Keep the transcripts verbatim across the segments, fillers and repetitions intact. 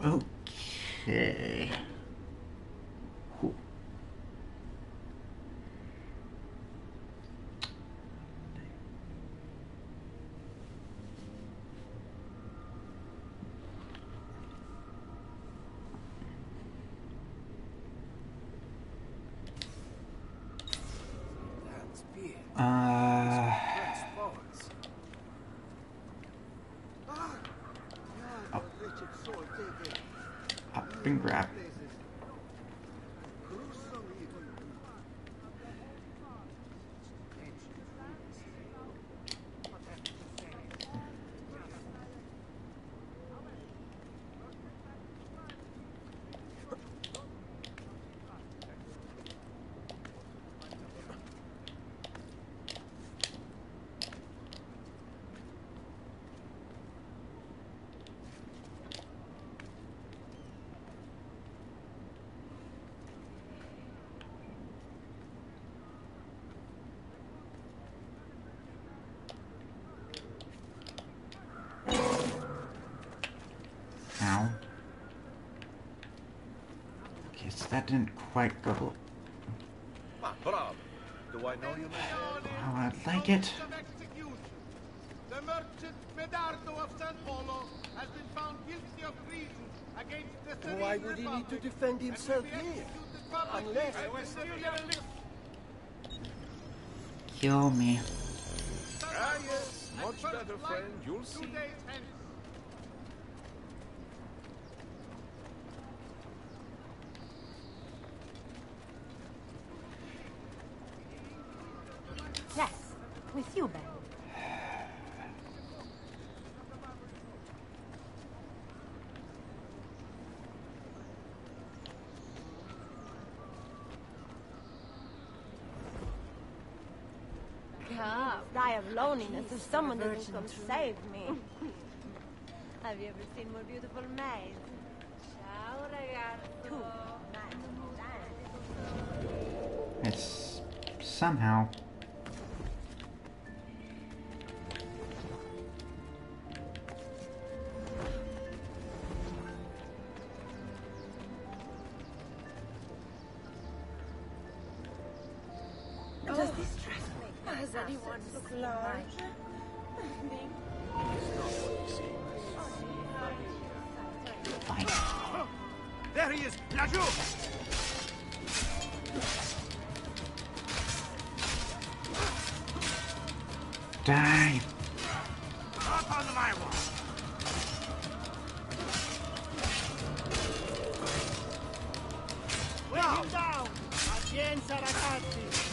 Okay. Whew. Uh, up, up and grab. Ow. Okay, so that didn't quite go Do I know you, how I'd like it. The merchant Leonardo of San Polo has been found guilty of treason against the Serene Why would he need to Republic defend himself and will be here? executed publicly Unless... by Venecia. Kill me. Ah, yes. Much better, friend. You'll see. Two days hence. Yes, with you, Ben. God, die of loneliness if someone doesn't come save me. Have you ever seen more beautiful maids? Ciao, ragazzo. It's somehow. Does this dress make Has anyone look large? Fine. There he is! Lajou! Die. Up on my wall! Bring him down! Pazienza, ragazzi!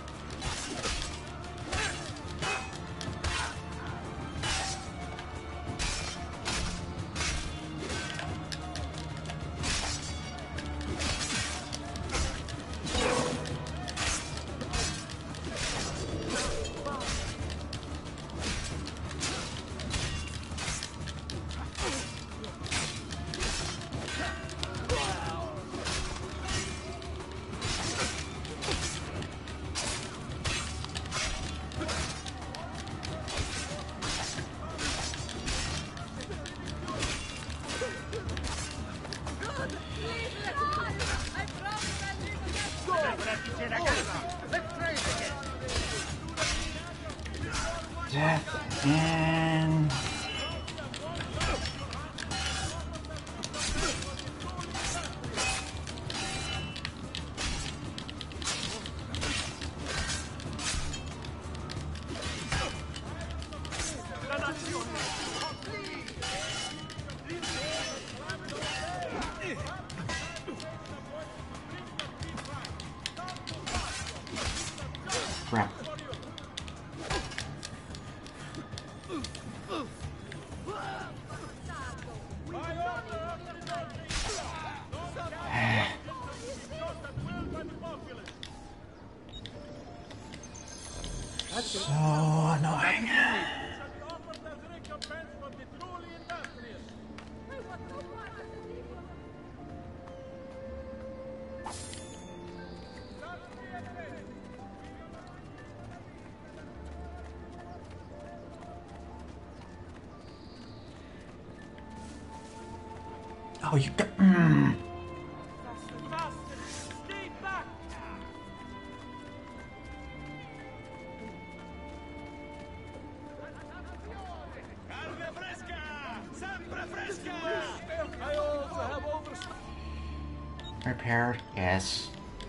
Death and crap. So annoying. Oh, you got. Mm. Stay back! Carne fresca! Sempre fresca! I also have over... Repaired? Yes.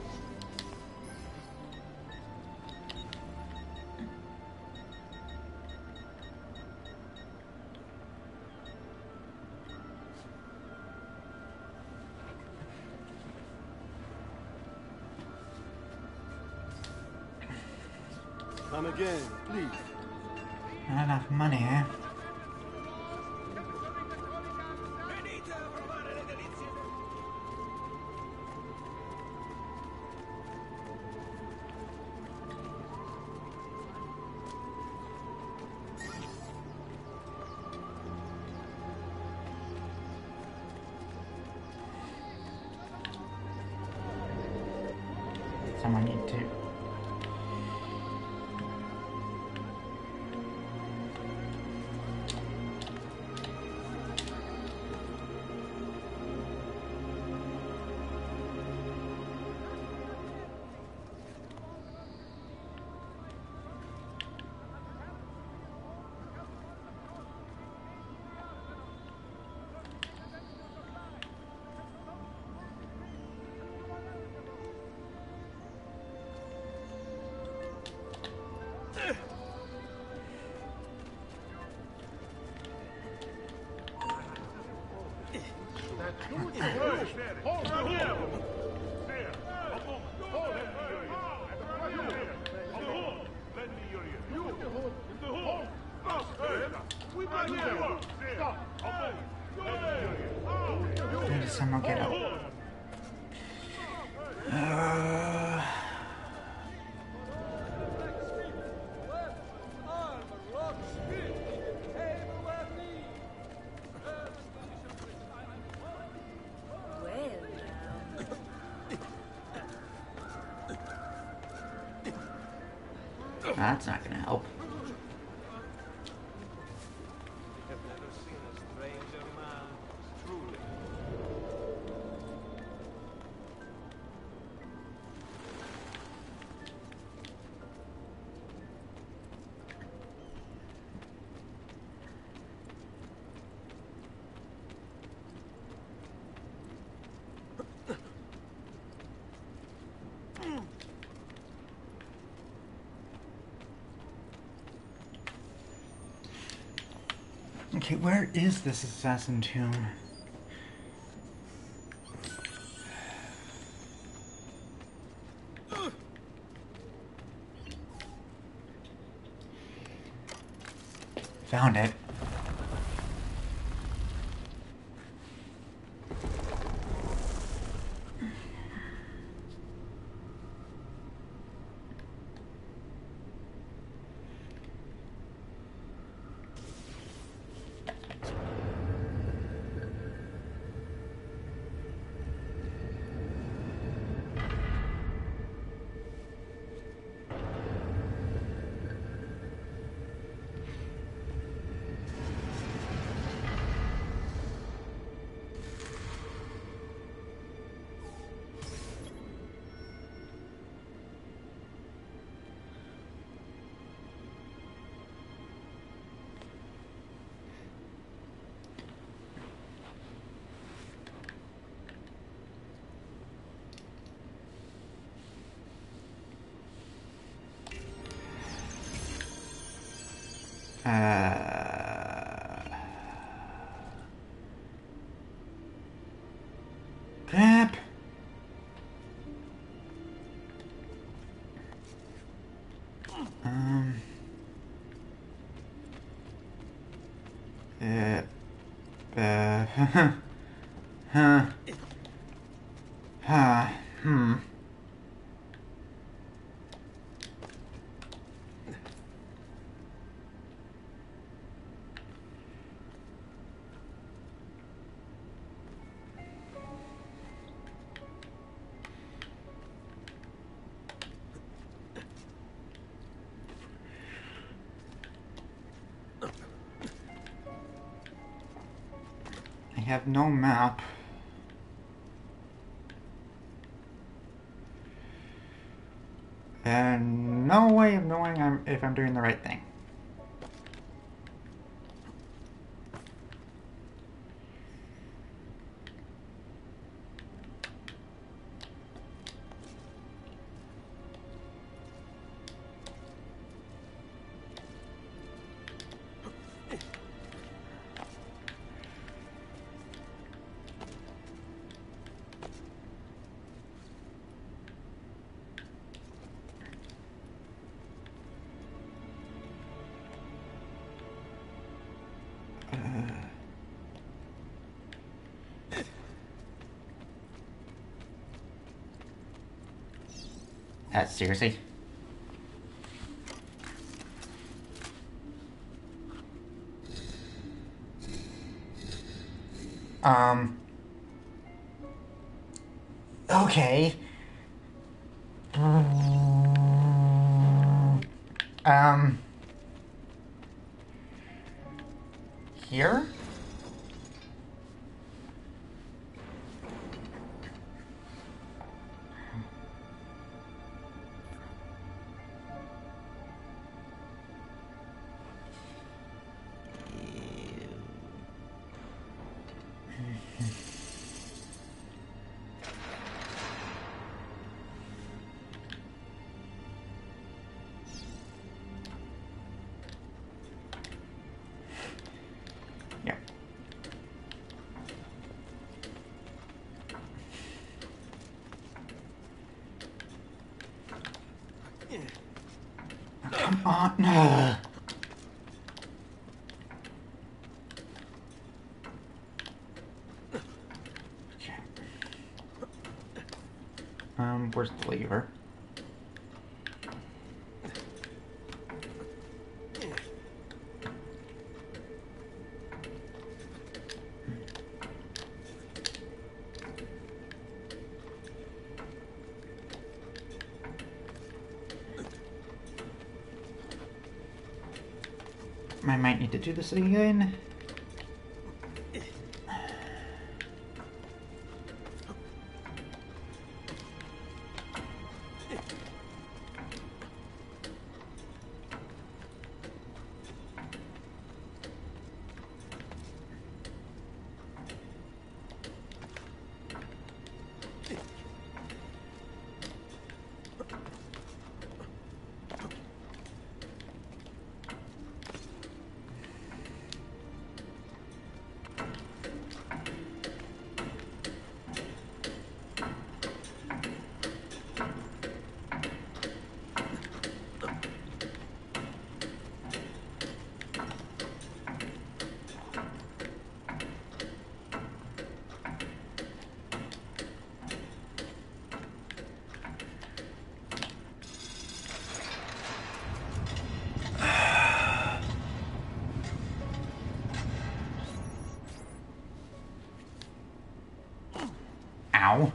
Come again, please. Not enough money, eh? Venite a provare le delizie! Someone need to. Where does someone get up? Uh, that's not gonna help. I've never seen a stranger man, truly. Okay, where is this assassin tomb? Found it. Uh, crap. Um. Uh. Uh. Huh. Huh. Hmm. I have no map. And no way of knowing I'm, if I'm doing the right thing. Uh, seriously? Um. Okay. Um. Here? Yeah. Come on. Ugh. Okay. Um, where's the lever? I might need to do this again. Ow.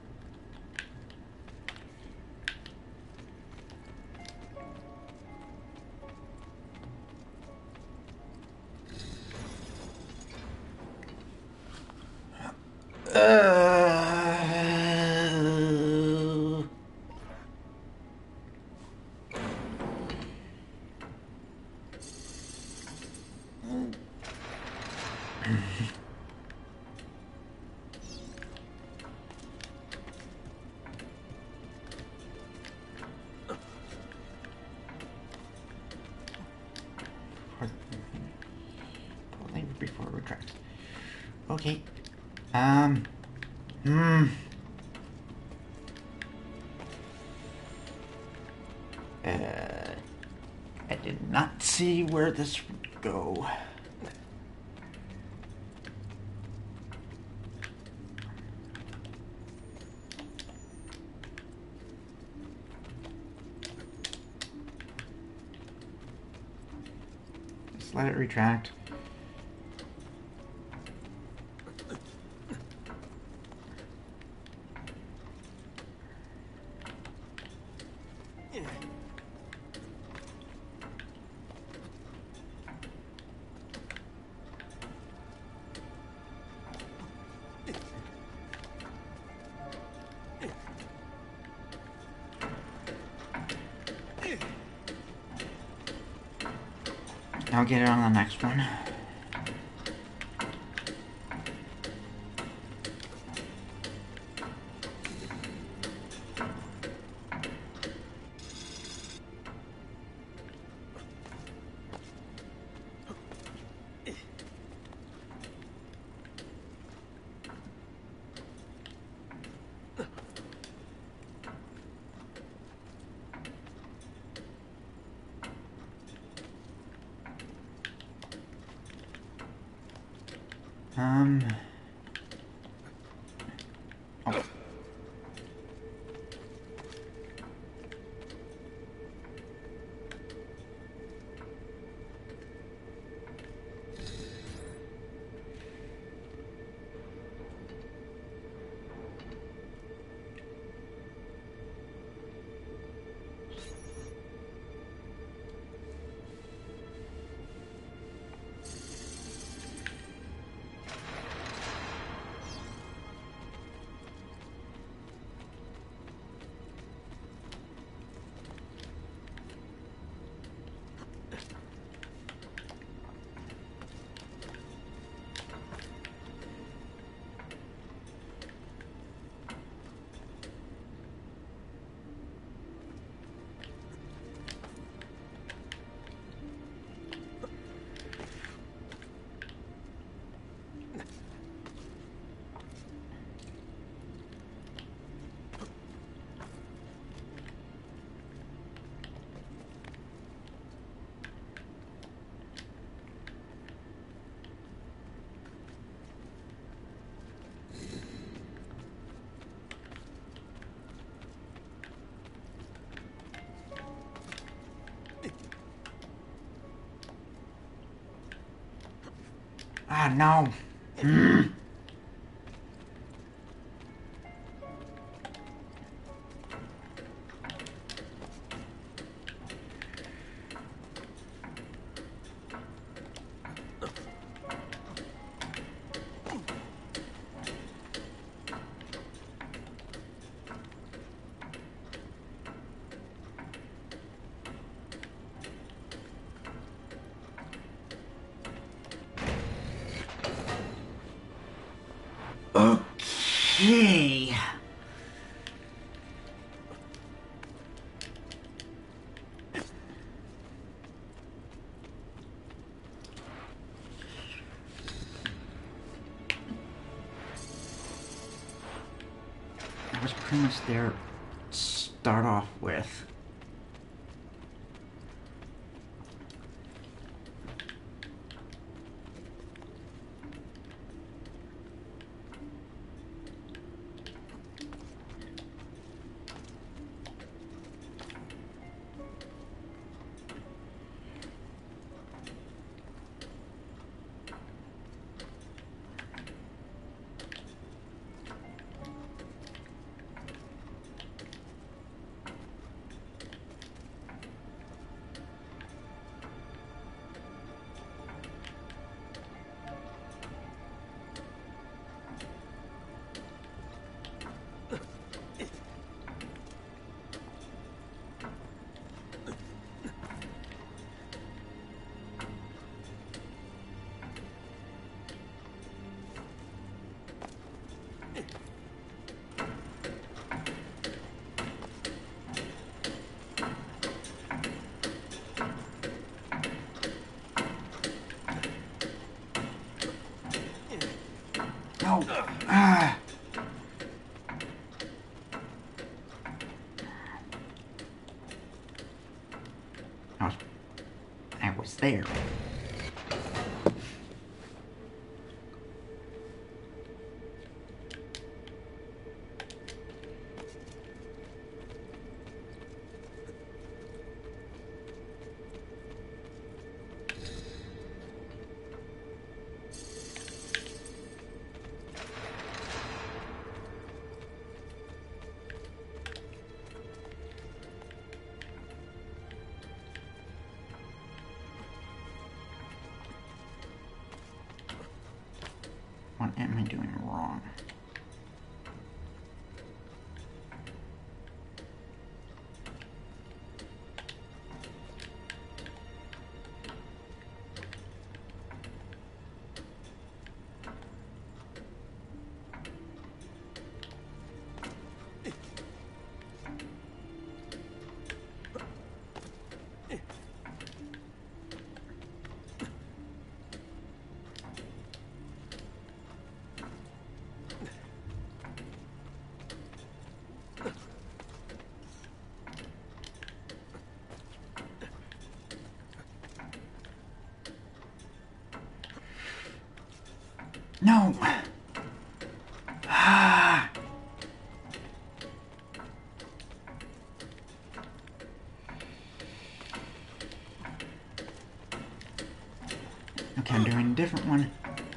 Uh... Before it retracts. Okay. Um. Hmm. Uh. I did not see where this would go. Just let it retract. I'll get it on the next one. Um. Oh. Ah, no. Mm. Okay. That was pretty much there to start off with. No. Ah. I was, I was there. What am I doing wrong? No! Ah! Okay, I'm doing a different one.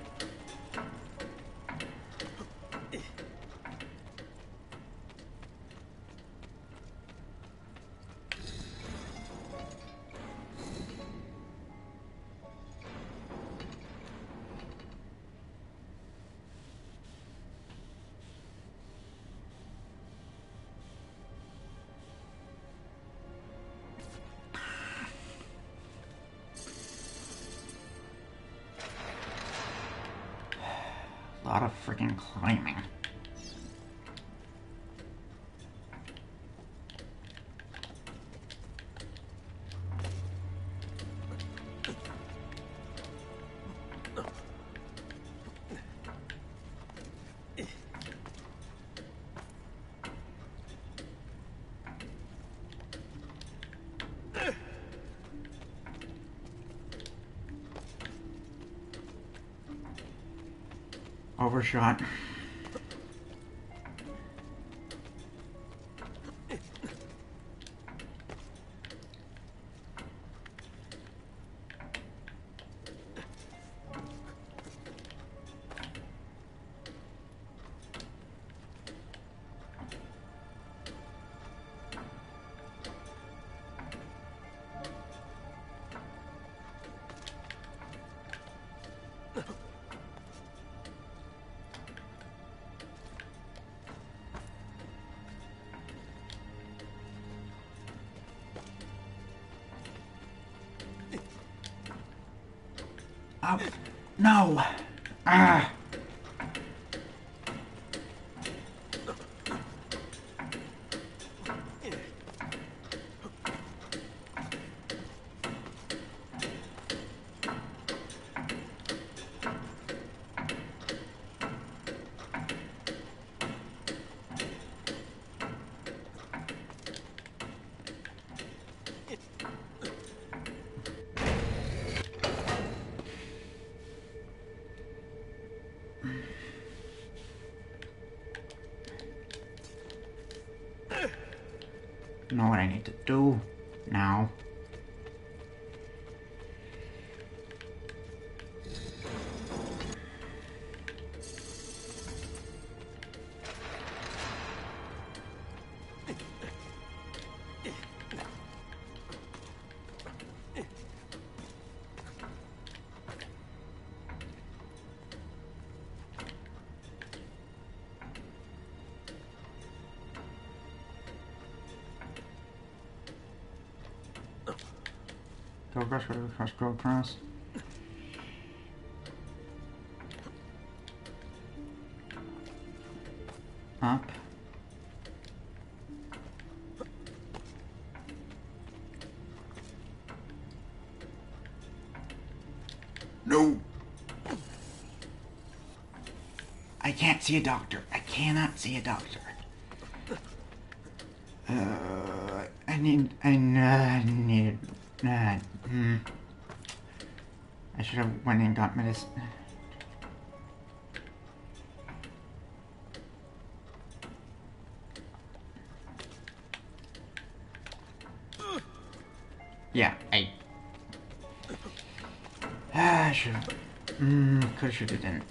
A lot of freaking climbing. Overshot. Oh, no! Ah! Know what I need to do now. Go across, go across, go across. Up. No! I can't see a doctor. I cannot see a doctor. Uh, I need, I, uh, need, uh, hmm. I should have went and got medicine. Yeah, I... Ah, I should have... Mmm, could've, should've, didn't.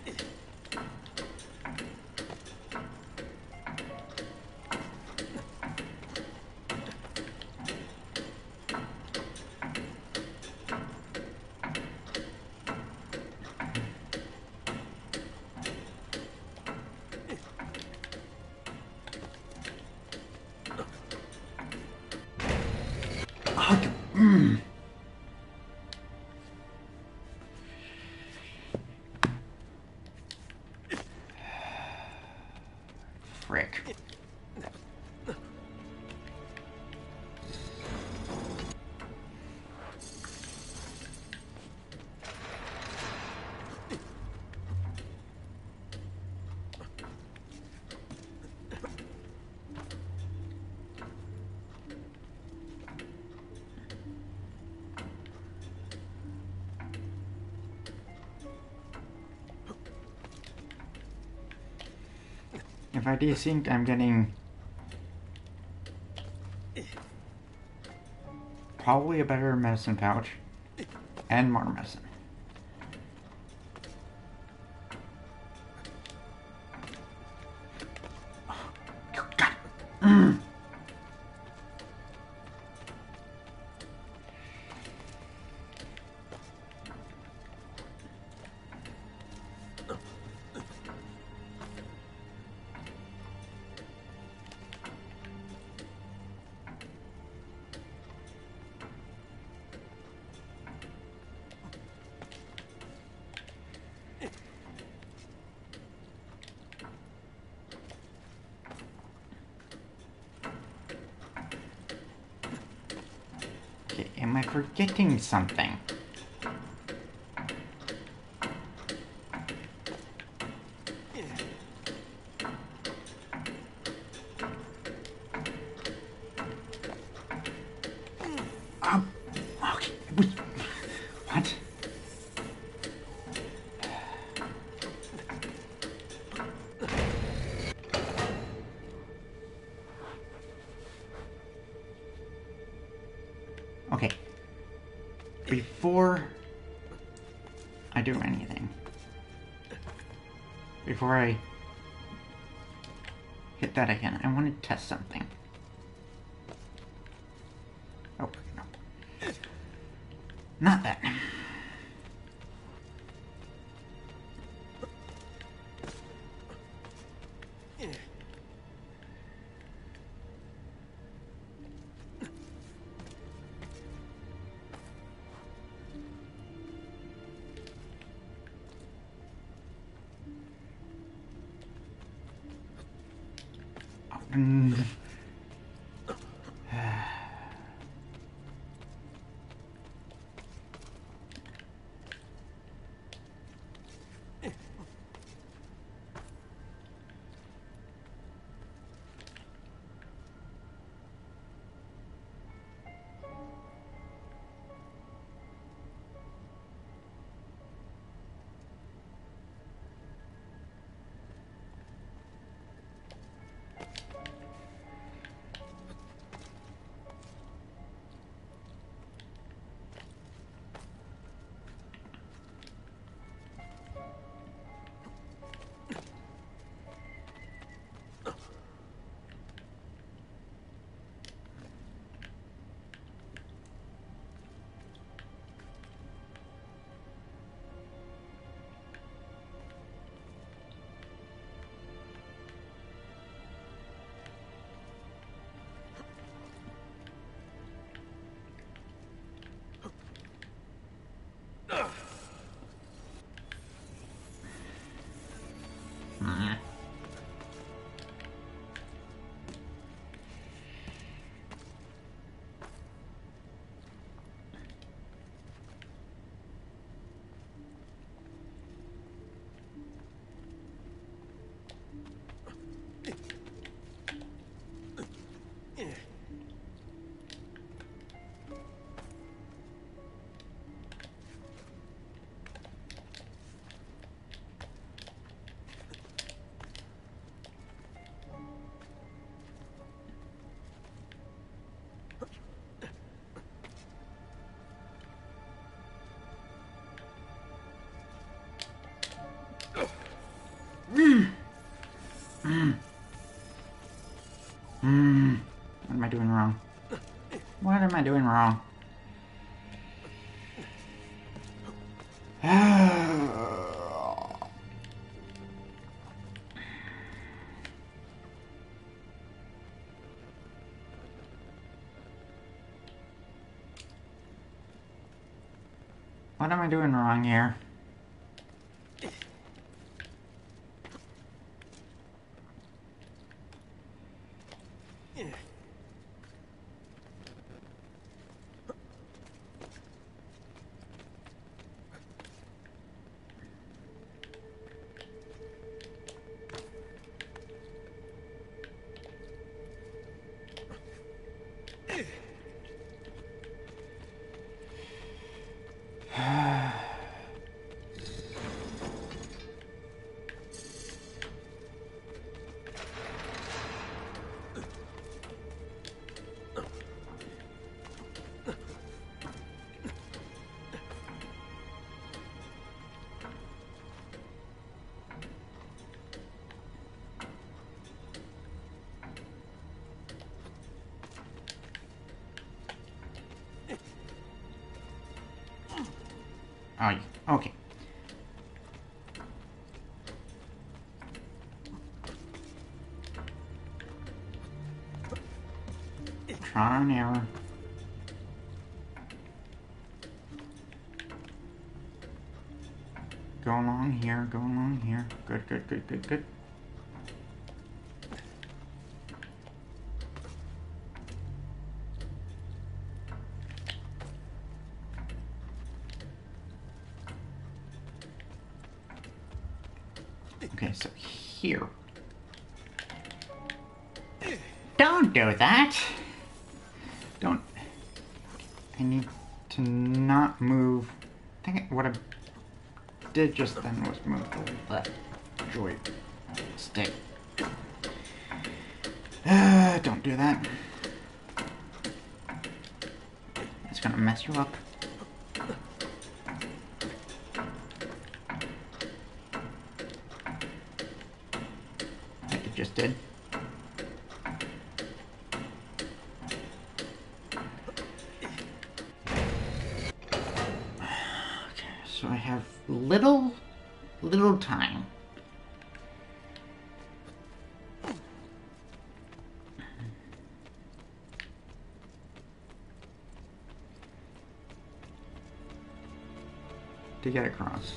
Oh, mm. Frick. If I desync, I'm getting probably a better medicine pouch and more medicine. Oh, God. Mm. Okay, am I forgetting something? Um, okay, wait, what? Okay. Before I do anything, before I hit that again, I want to test something. Oh, no. Not that. Mm. Mm. Mm. Mm. Mm. What am I doing wrong? What am I doing wrong? What am I doing wrong here? Oh, okay. Trial and error. Go along here, go along here. Good, good, good, good, good. Okay, so here. Don't do that! Don't. I need to not move. I think what I did just then was move the left joystick. Uh, don't do that. It's gonna mess you up. Like it just did. So I have little, little time. To get across.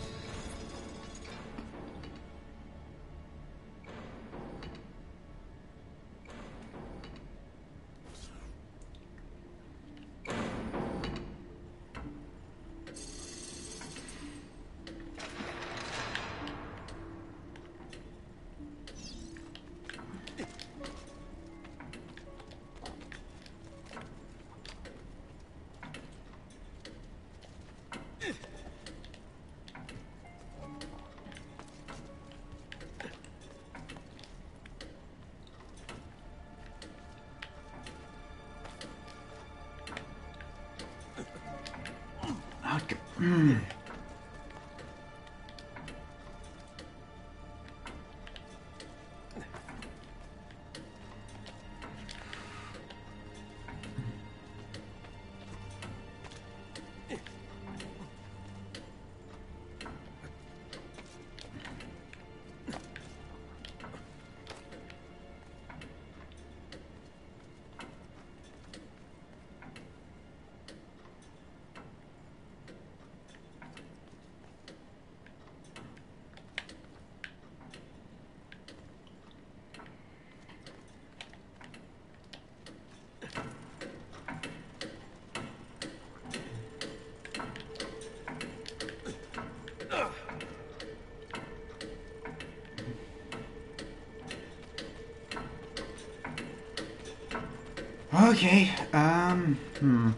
Okay. Mm. Okay, um, hmm.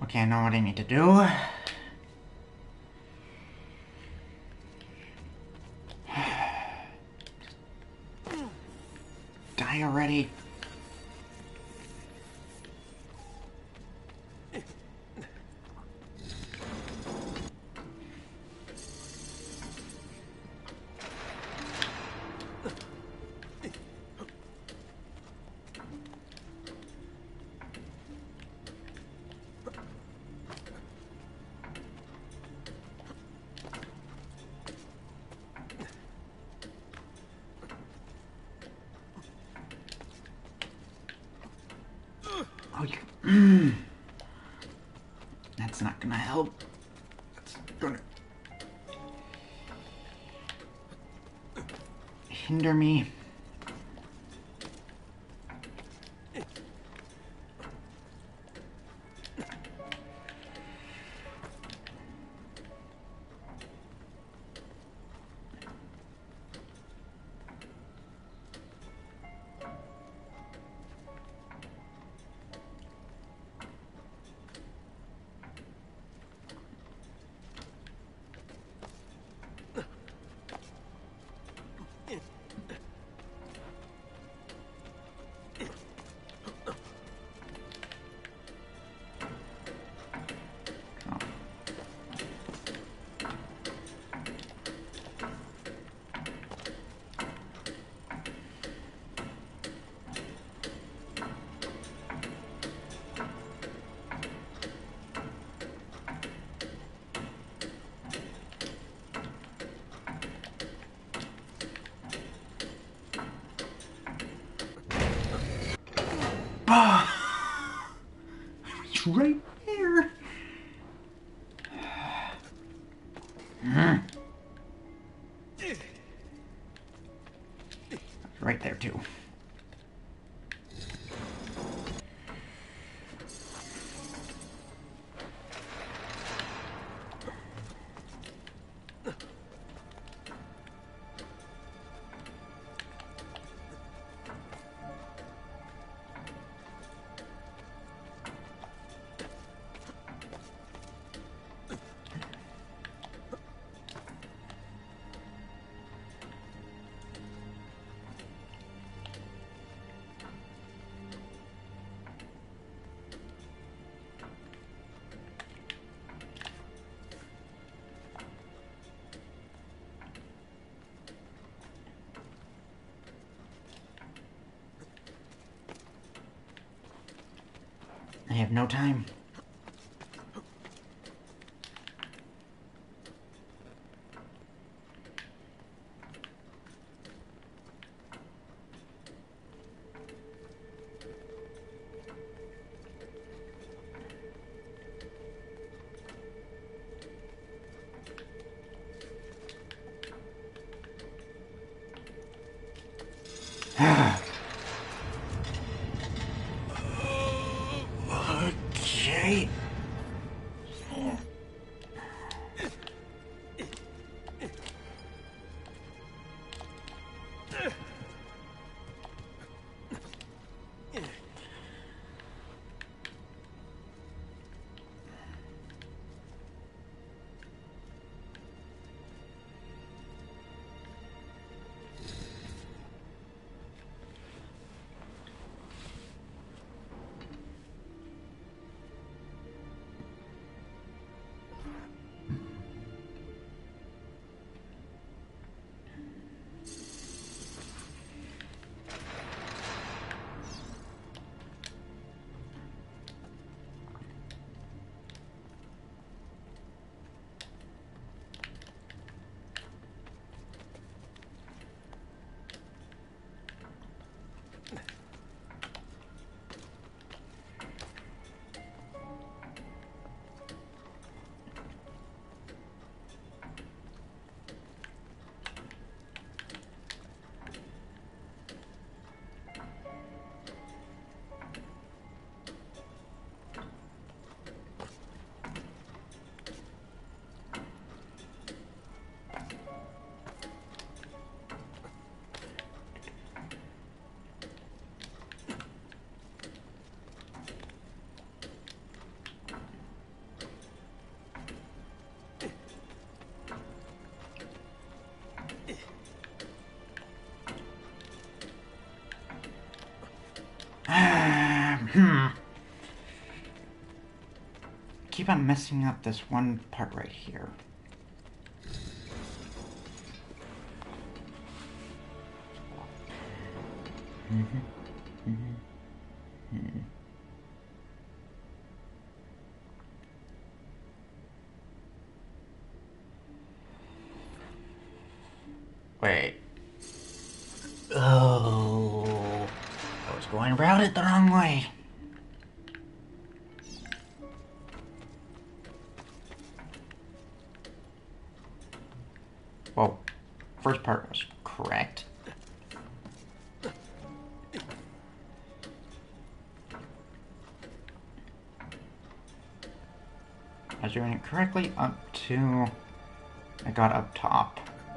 Okay, I know what I need to do. Die already. Oh, you. Mm. That's not gonna help. That's gonna hinder me. It's right there. Mm. Right there too. I have no time. Okay. hmm. Keep on messing up this one part right here. Mm-hmm. Mm-hmm. Mm-hmm. Wait. Oh, I was going around it the wrong way. Well, first part was correct. I was doing it correctly up to I got up top.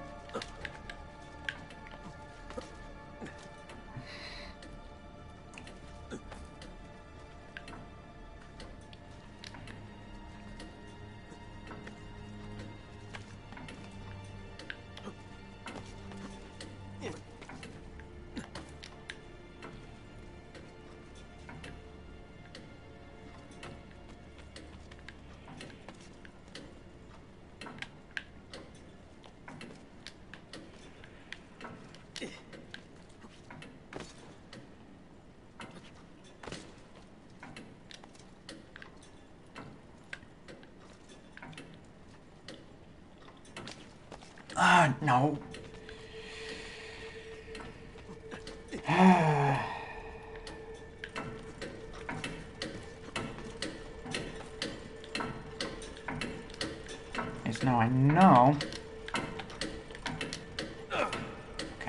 Ah, uh, no. Yes, now I know. Okay.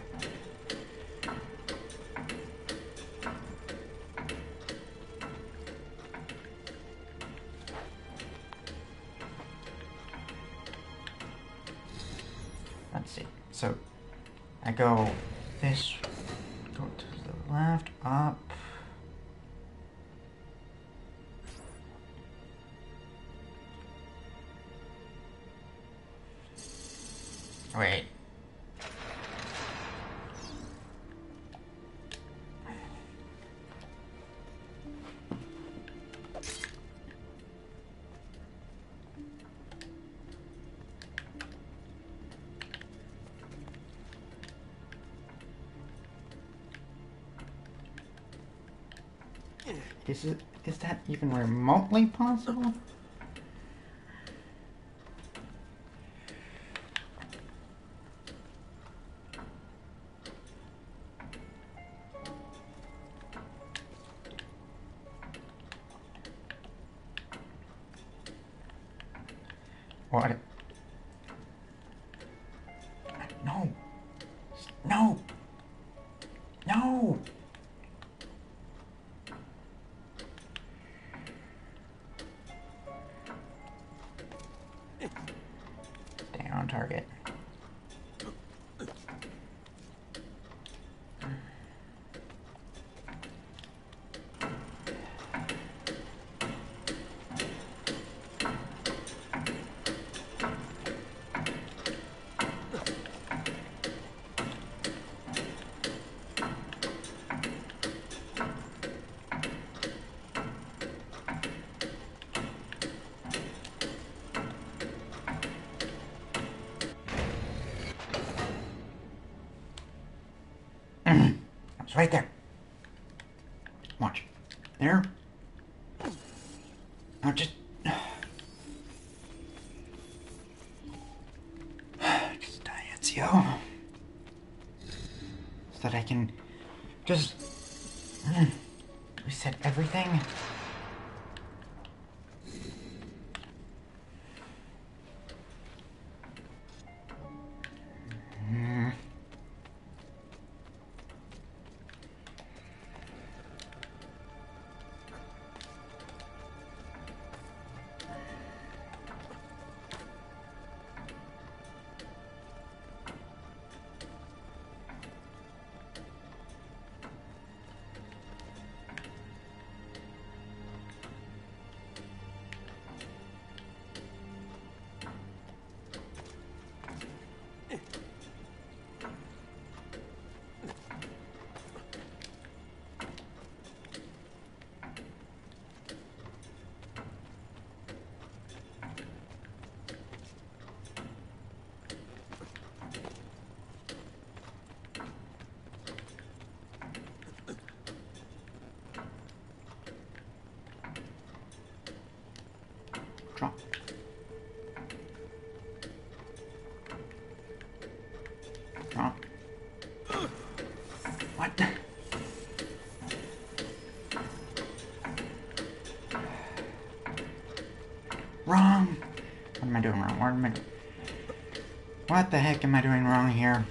Let's see. So I go this, go to the left, up. Wait. Is it, is that even remotely possible? What? No. No. No. Stay on target. It's right there. Watch. There. Now just... Just Diazio. So that I can just... reset everything. am I doing wrong? What am I doing? What the heck am I doing wrong here?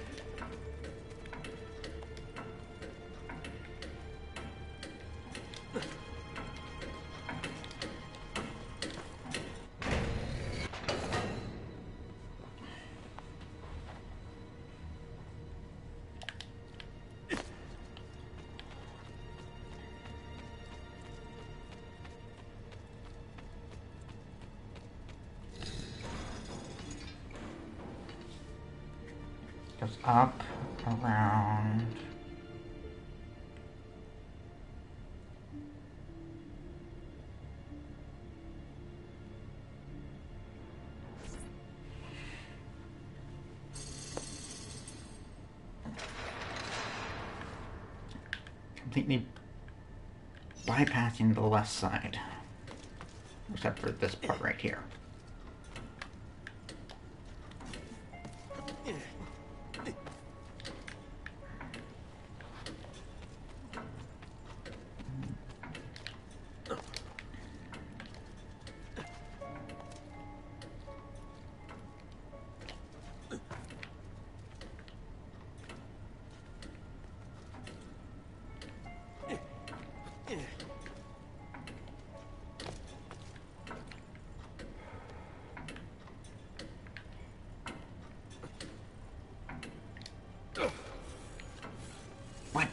Goes up, around. Completely bypassing the left side. Except for this part right here. What?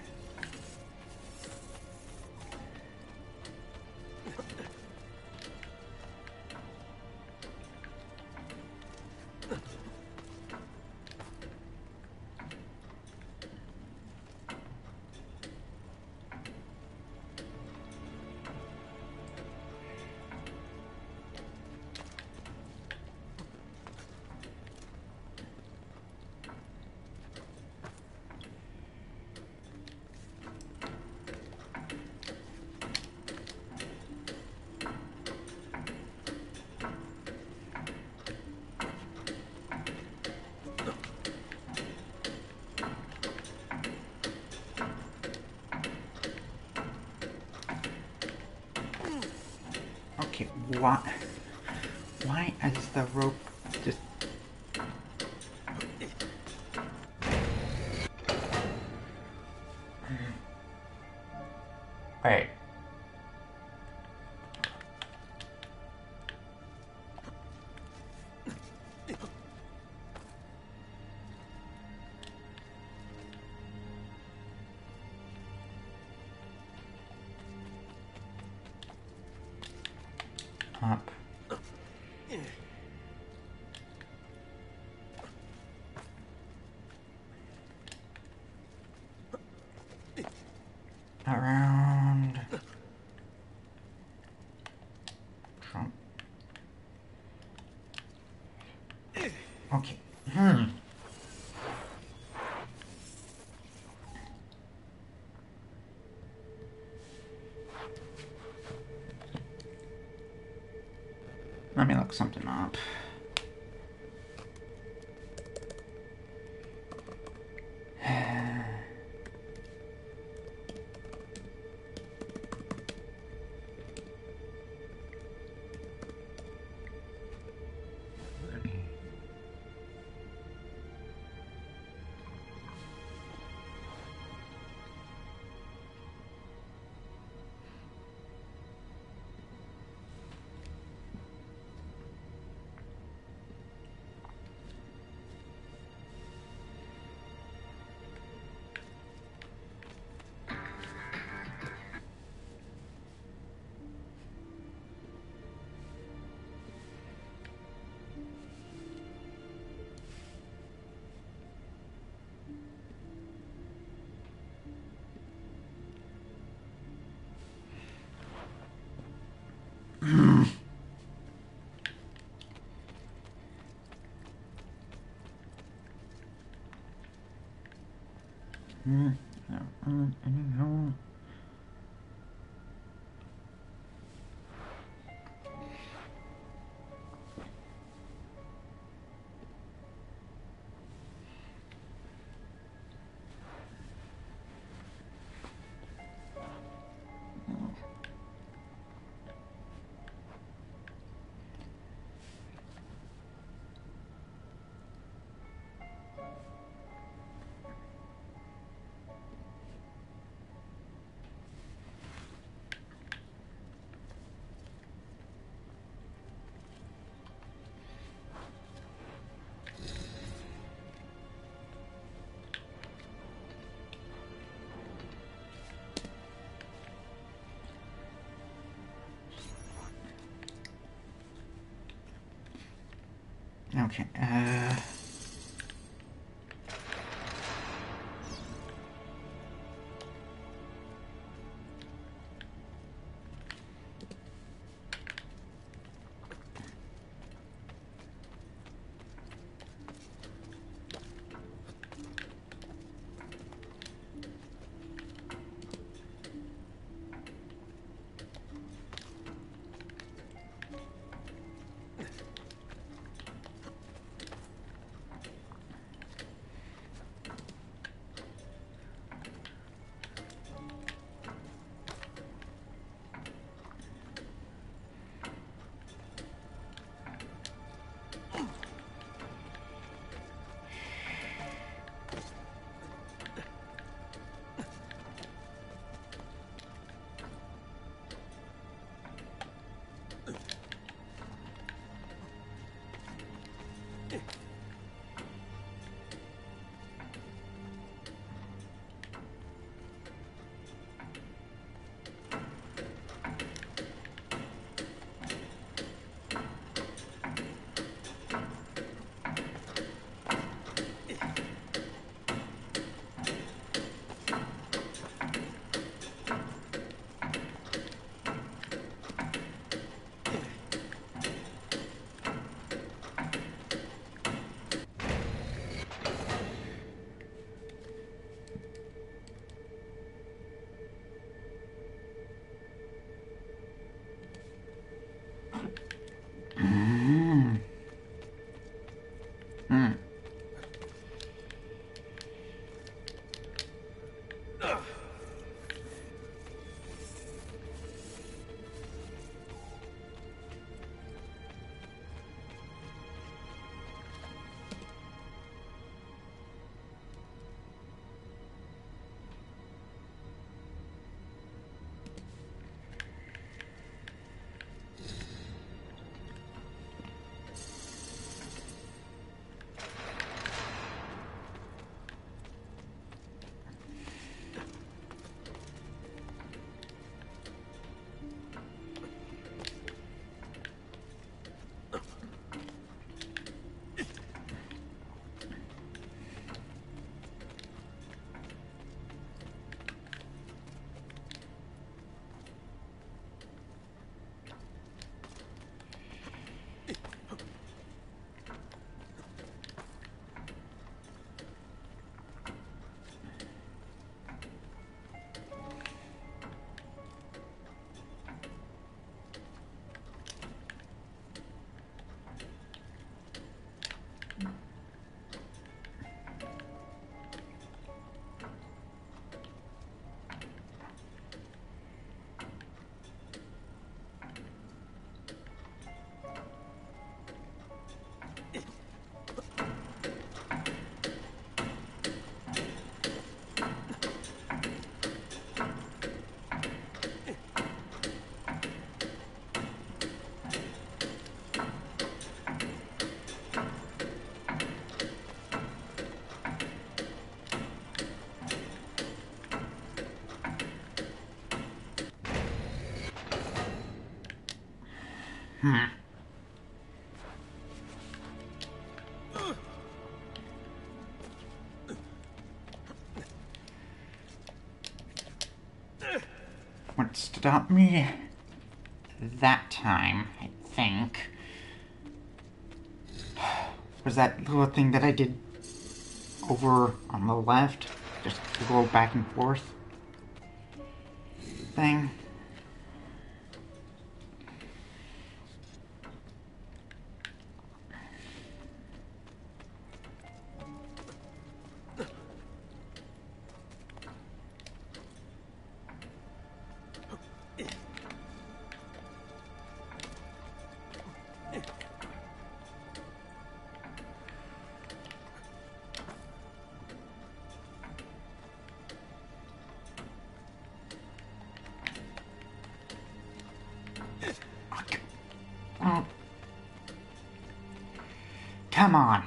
Okay, why? Why is the rope just... Wait. Up. Around. Trump. Okay. Hmm. Let me look something up. Hmm. Anyhow. Okay, uh... Mm. Mm. Hmm. What stopped me that time, I think, was that little thing that I did over on the left, just to go back and forth thing. Oh. Come on.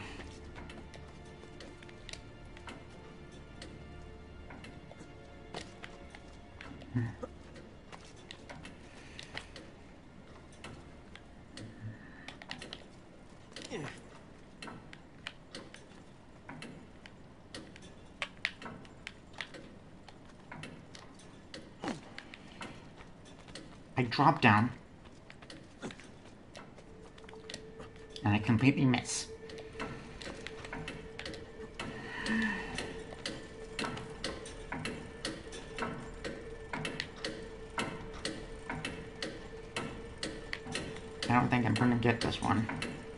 I drop down. And I completely miss. I don't think I'm gonna get this one.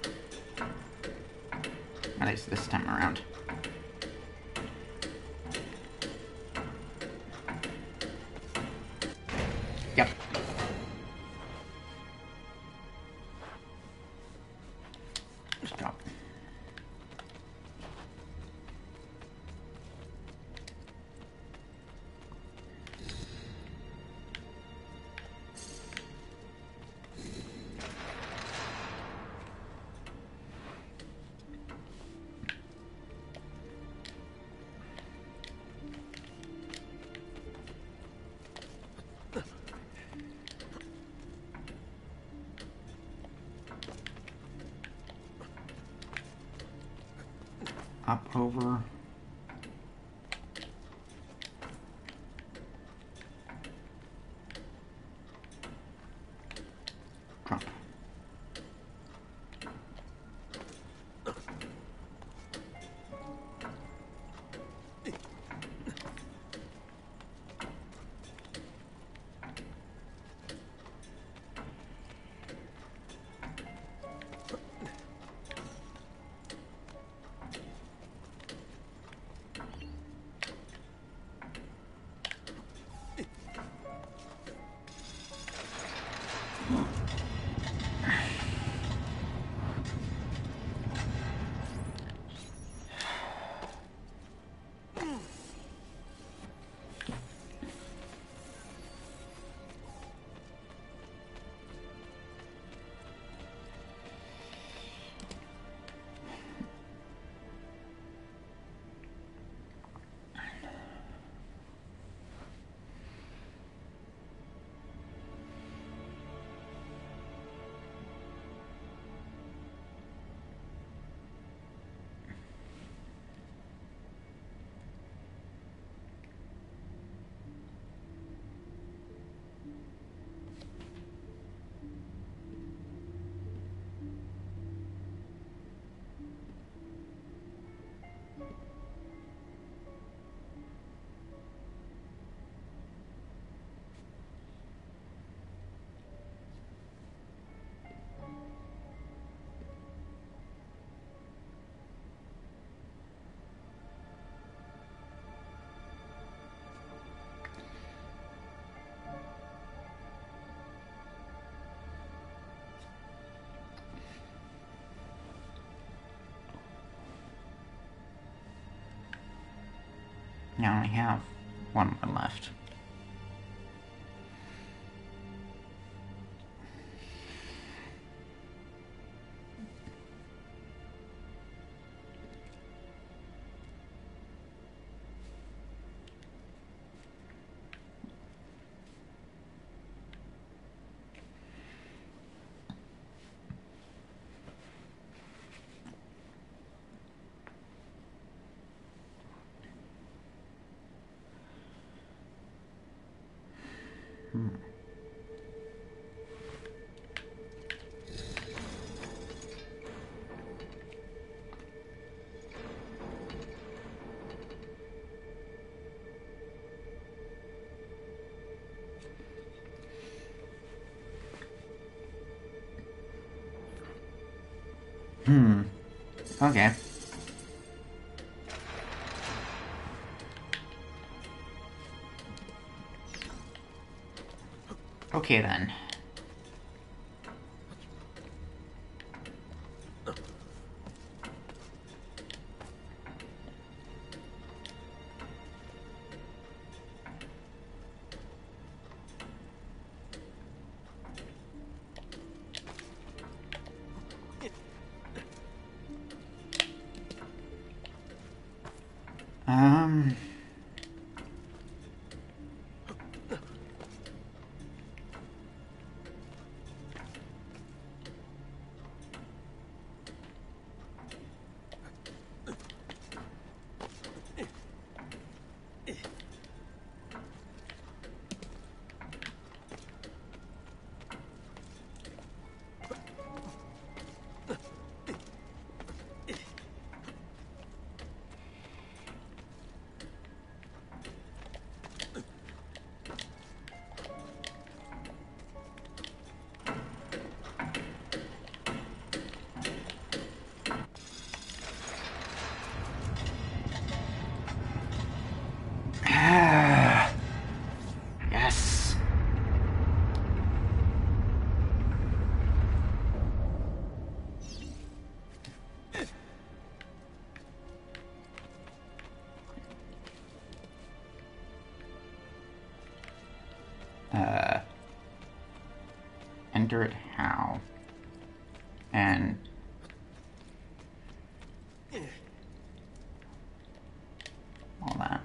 At least this time around. Yep. Stop. Up, over. Drop. Now I only have one more left. Hmm. Hmm. Okay. Okay then. Um... Uh, enter it how? And all that.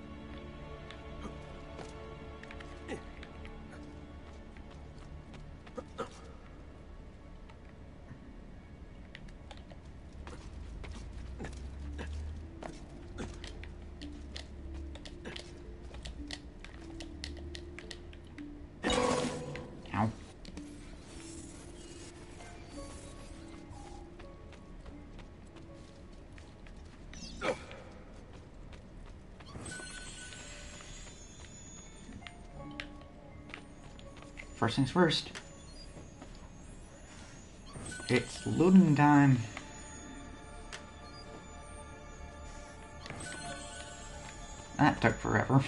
Ow. First things first. It's loading time. That took forever.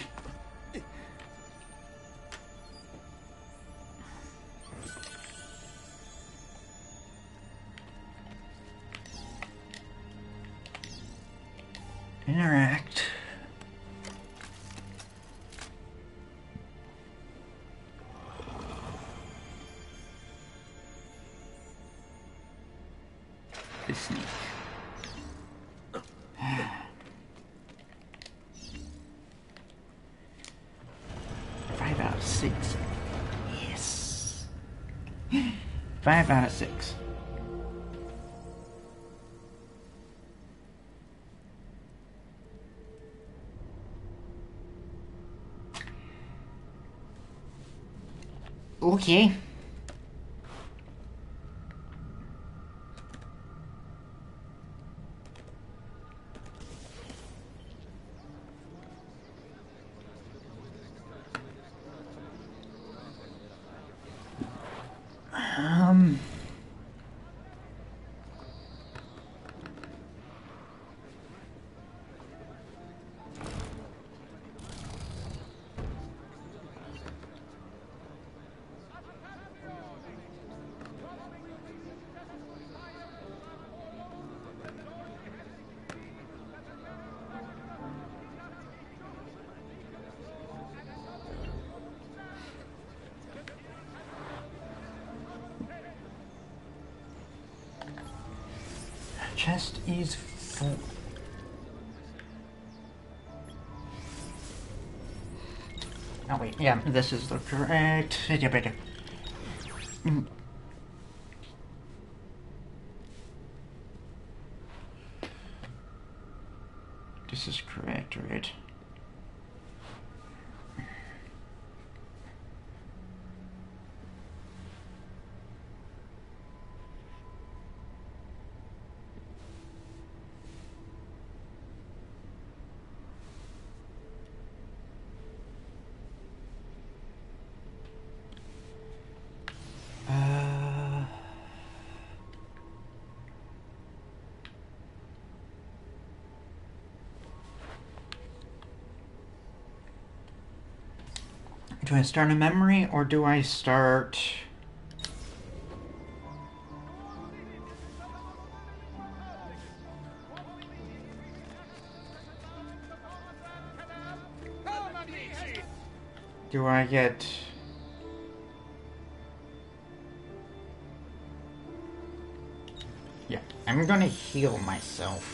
Interact. Sneak. Five out of six. Yes. Five out of six. Okay. Um. Chest is full. Oh wait, yeah, this is the correct. Mm. This is correct, right? Do I start a memory or do I start... Do I get... Yeah, I'm gonna heal myself.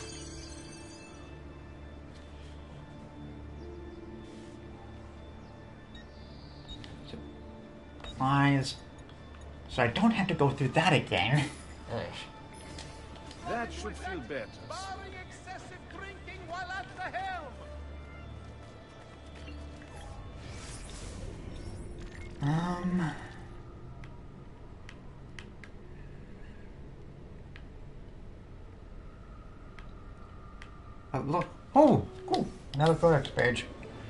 Supplies. So I don't have to go through that again. Ugh. That should feel better. Barring excessive drinking while at the helm. Um... Oh, look. Oh, cool. Another codex page.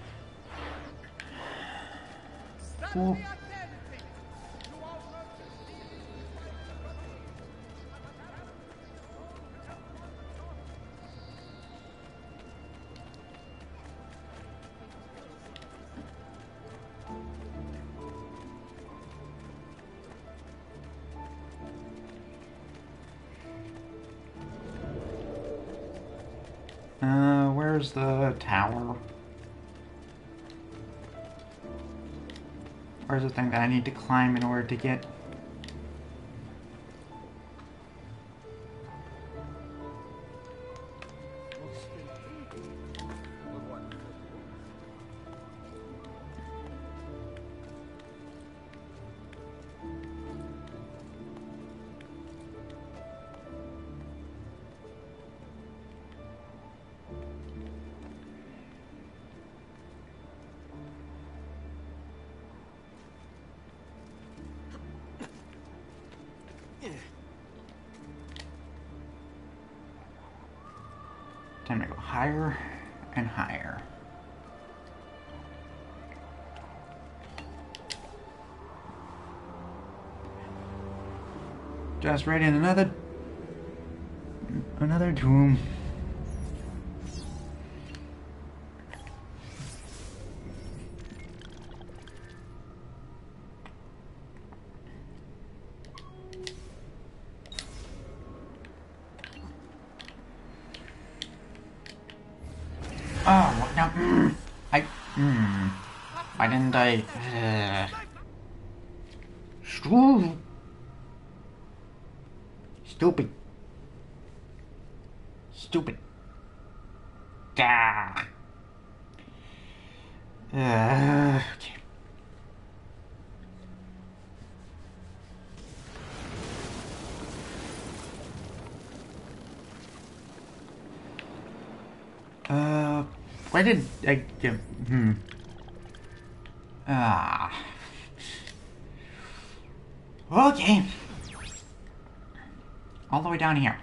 Cool. Uh, where's the tower? Where's the thing that I need to climb in order to get? Time to go higher and higher. Just right in another another tomb. Oh, no. Mm, I. Mm, why didn't I? Uh, Stupid. Stupid. Stupid. Ah. Uh, okay. Uh, why did I get, hmm. Ah. Okay. All the way down here.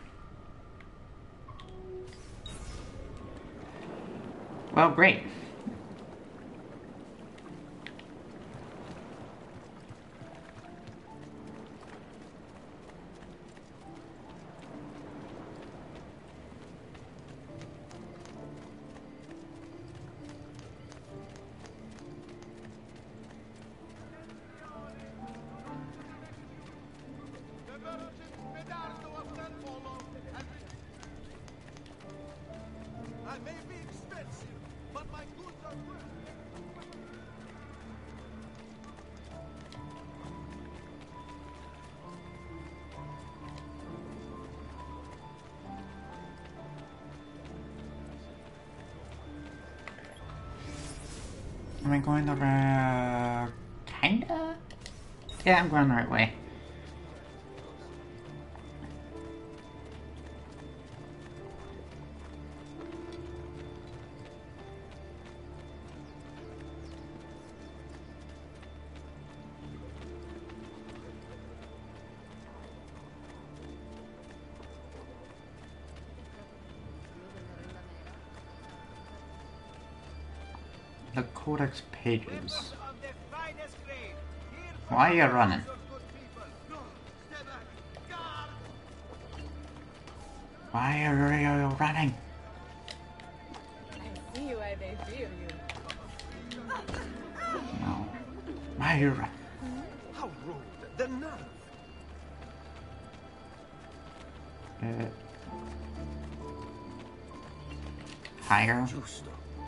Well, great. The merchant Medardo of San Polo has been... I may be expensive, but my goods are worth... Am I going the right... kinda? Yeah, I'm going the right way. The codex pages. of the finest grade. Here Why are you running? for good people. No, stay back. Guard! Why are you running? I see why they fear you. No. Why are you running? How rude! The nerve! Uh, higher? Giusto.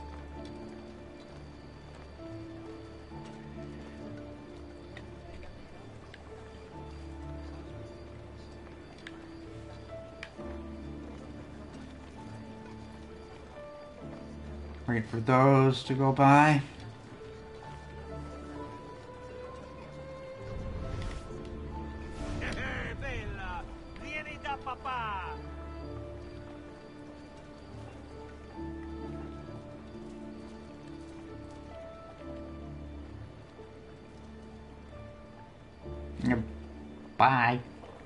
Wait for those to go by. Bella, vieni da papà. Yep. Bye.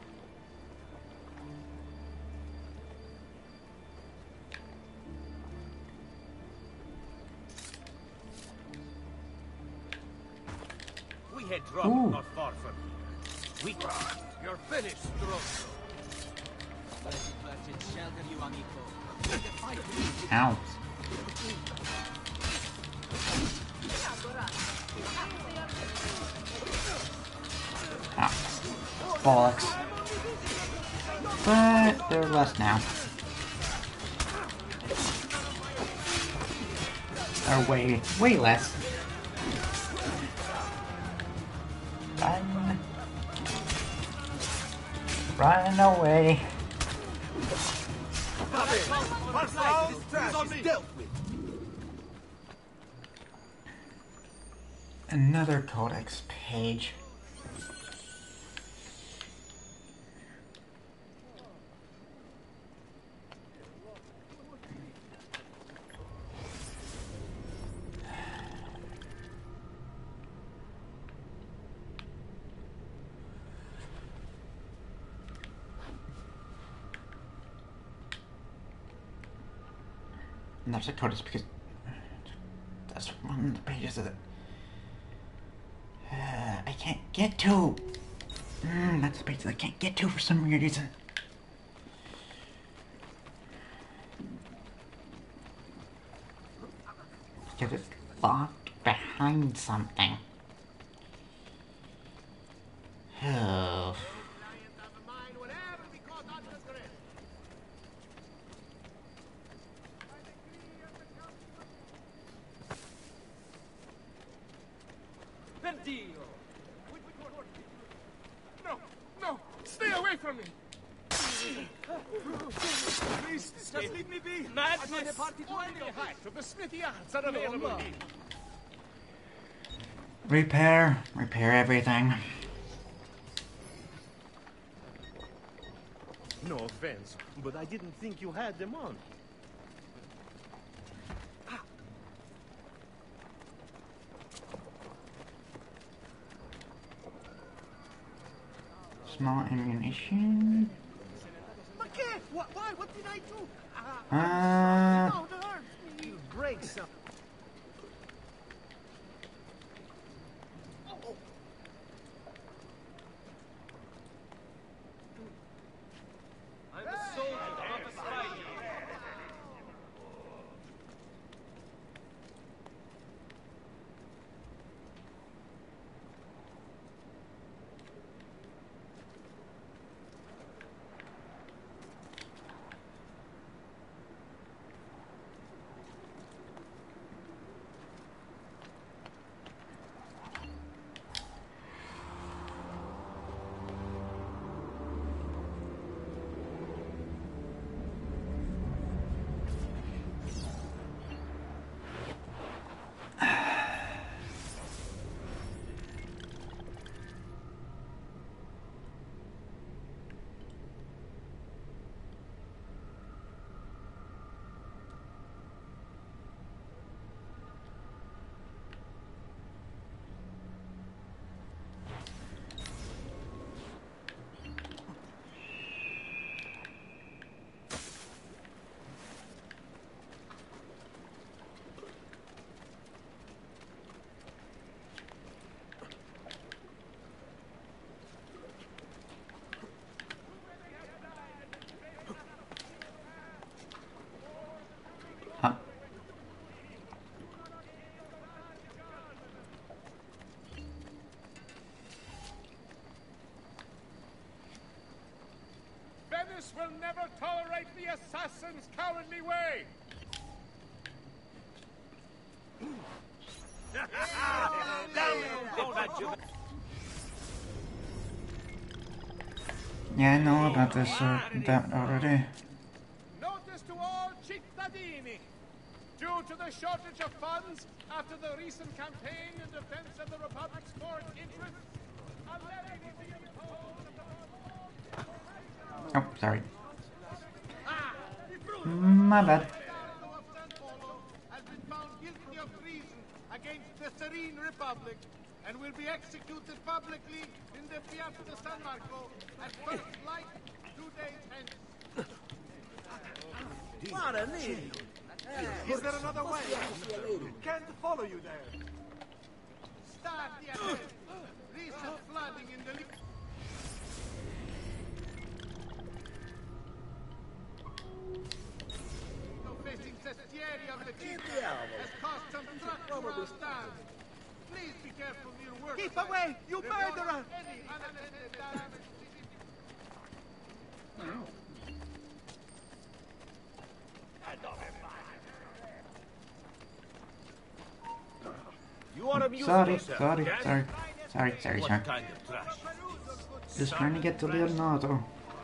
We had trouble Ooh. not far from here. We... You're finished, Stronzo. Ow. Ah. Bollocks. But they're less now. Or way, way less. Run. Run away. Another codex page. And that's a codex because that's one of the pages of it. Uh, I can't get to. Mm, that's the page that I can't get to for some weird reason. Because it's locked behind something. Oh. No, no, stay away from me! Please, just leave me be! Madness! Only half of the smithy yards are available here. Repair, repair everything. No offense, but I didn't think you had them on. Small ammunition. Okay, what, why? What did I do? Uh. No, that hurts me. You break something. Oh. I'm a soldier, not a spy. Huh. Venice will never tolerate the assassin's cowardly way! Yeah, I know about this uh, that already. Notice to all cittadini. Due to the shortage of funds after the recent campaign in defense of the Republic's foreign interests, a levy will be imposed. Oh, sorry. My bad. Has been found guilty of treason against the serene Republic and will be executed publicly in the Piazza San Marco at first light two days hence. What an idiot! Is there another way? Can't follow you there. Start the ahead. Recent flooding in the... Facing Sestieri of the Chief has caused some trucks around town. Please be careful near work. Keep away, you murderer! Any unattended damage. You ought to amuse Sorry, yourself, sorry, Jack. sorry. Sorry, sorry, What sir. kind of trash? Just trying to get to Leonardo.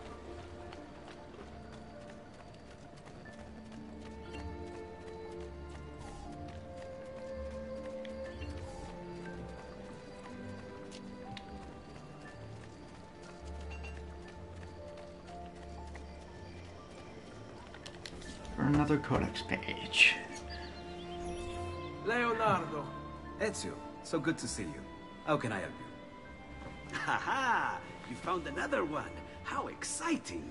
For another codex page. Leonardo. Ezio, so good to see you. How can I help you? Ha ha! You found another one. How exciting!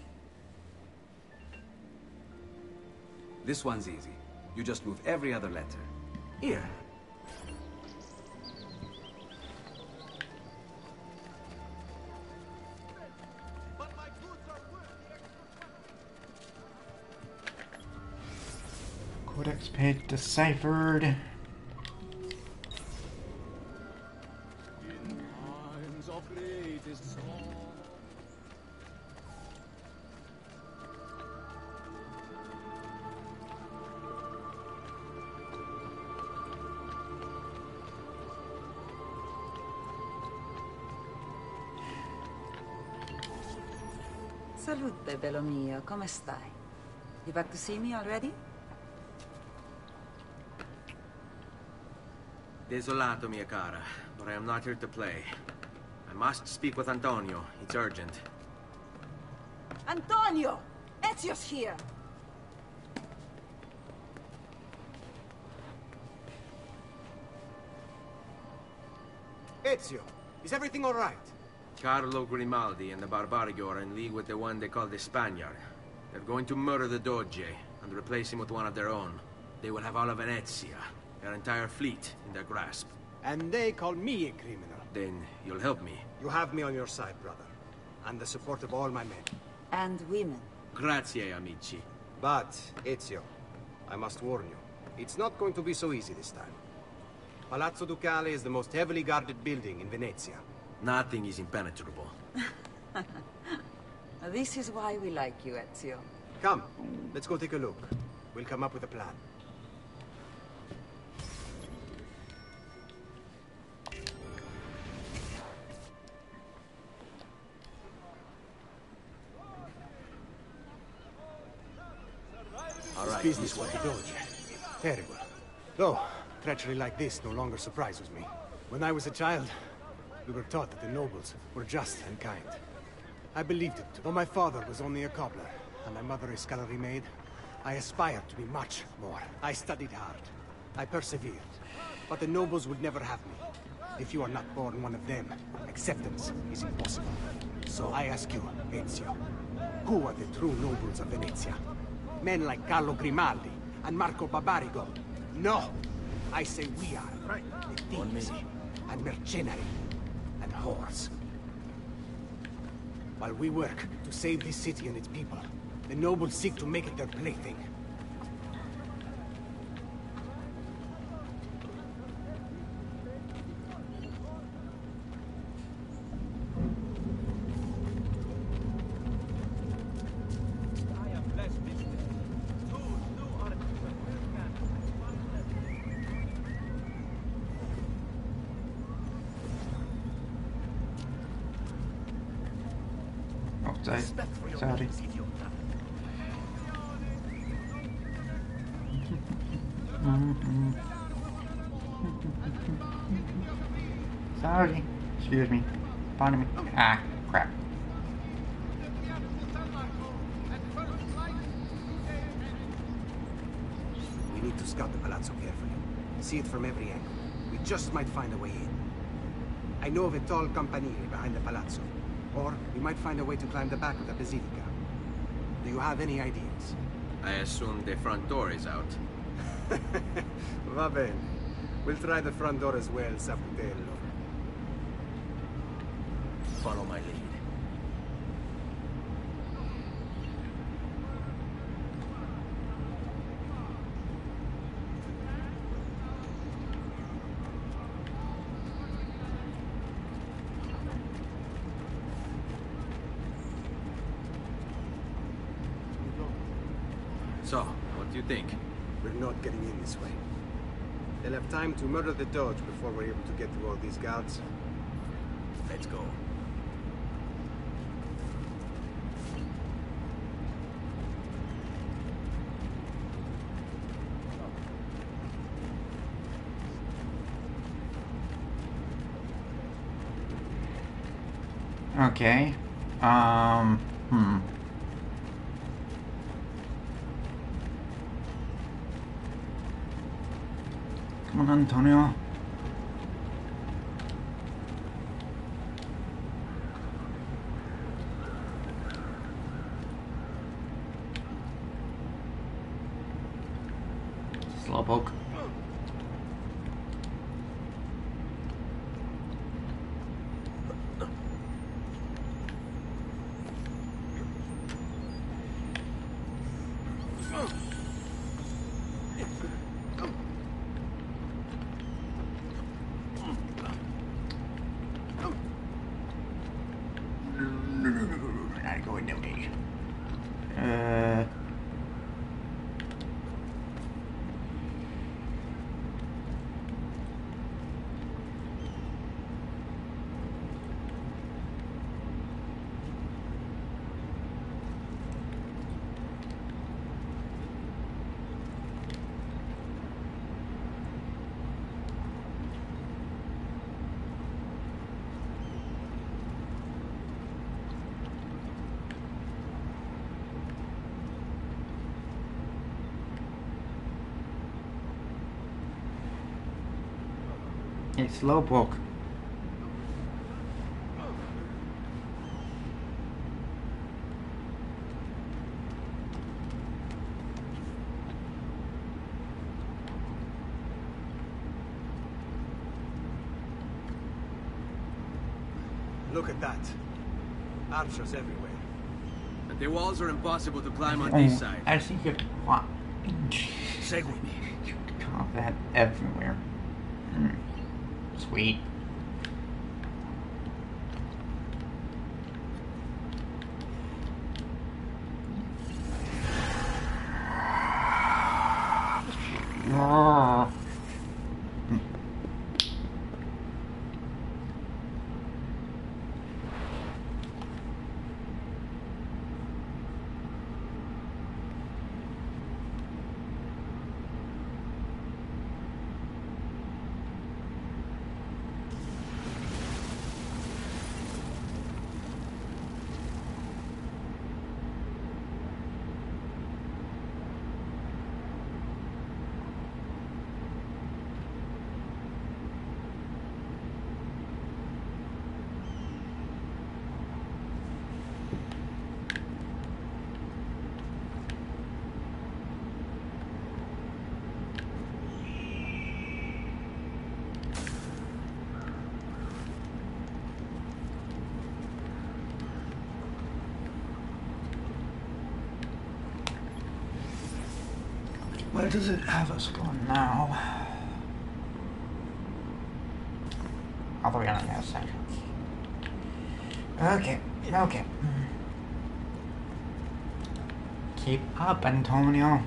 This one's easy. You just move every other letter. Here. But my goods are worth the extra. Codex page deciphered. In times of greatest sorrow. Salute, bello mio. Come stai? You back to see me already? Desolato, mia cara, but I am not here to play. I must speak with Antonio. It's urgent. Antonio! Ezio's here! Ezio, is everything all right? Carlo Grimaldi and the Barbarigo are in league with the one they call the Spaniard. They're going to murder the Doge and replace him with one of their own. They will have all of Venezia, their entire fleet, in their grasp. And they call me a criminal. Then you'll help me. You have me on your side, brother. And the support of all my men. And women. Grazie, amici. But, Ezio, I must warn you. It's not going to be so easy this time. Palazzo Ducale is the most heavily guarded building in Venezia. Nothing is impenetrable. This is why we like you, Ezio. Come, let's go take a look. We'll come up with a plan. All This right, business with the Doge. Terrible. Though, treachery like this no longer surprises me. When I was a child, we were taught that the nobles were just and kind. I believed it too. Though my father was only a cobbler, and my mother a scullery maid, I aspired to be much more. I studied hard. I persevered. But the nobles would never have me. If you are not born one of them, acceptance is impossible. So I ask you, Ezio, who are the true nobles of Venezia? Men like Carlo Grimaldi and Marco Barbarigo? No! I say we are. The thieves and mercenary and whores. While we work to save this city and its people, the nobles seek to make it their plaything. Oh, sorry. Sorry. Mhm. Sorry. Excuse me. Pardon me. Ah, crap. We need to scout the palazzo carefully. See it from every angle. We just might find a way in. I know of a tall campanile behind the palazzo. Or we might find a way to climb the back of the basilica. Do you have any ideas? I assume the front door is out. Va bene. We'll try the front door as well, Saputello. Follow my lead. So, what do you think? We're not getting in this way. They'll have time to murder the Doge before we're able to get through all these guards. Let's go. Okay. Um, hmm. Come on, Antonio. Slowpoke. Not going that way. Uh. It's slowpoke. Look at that. Archers everywhere. And the walls are impossible to climb on Oh, this side. I see you. What? Segue me. Got that everywhere. Mm. Sweet. Ah. Where does it have us going now? All the way on the other side. Okay, okay. Keep up, Antonio.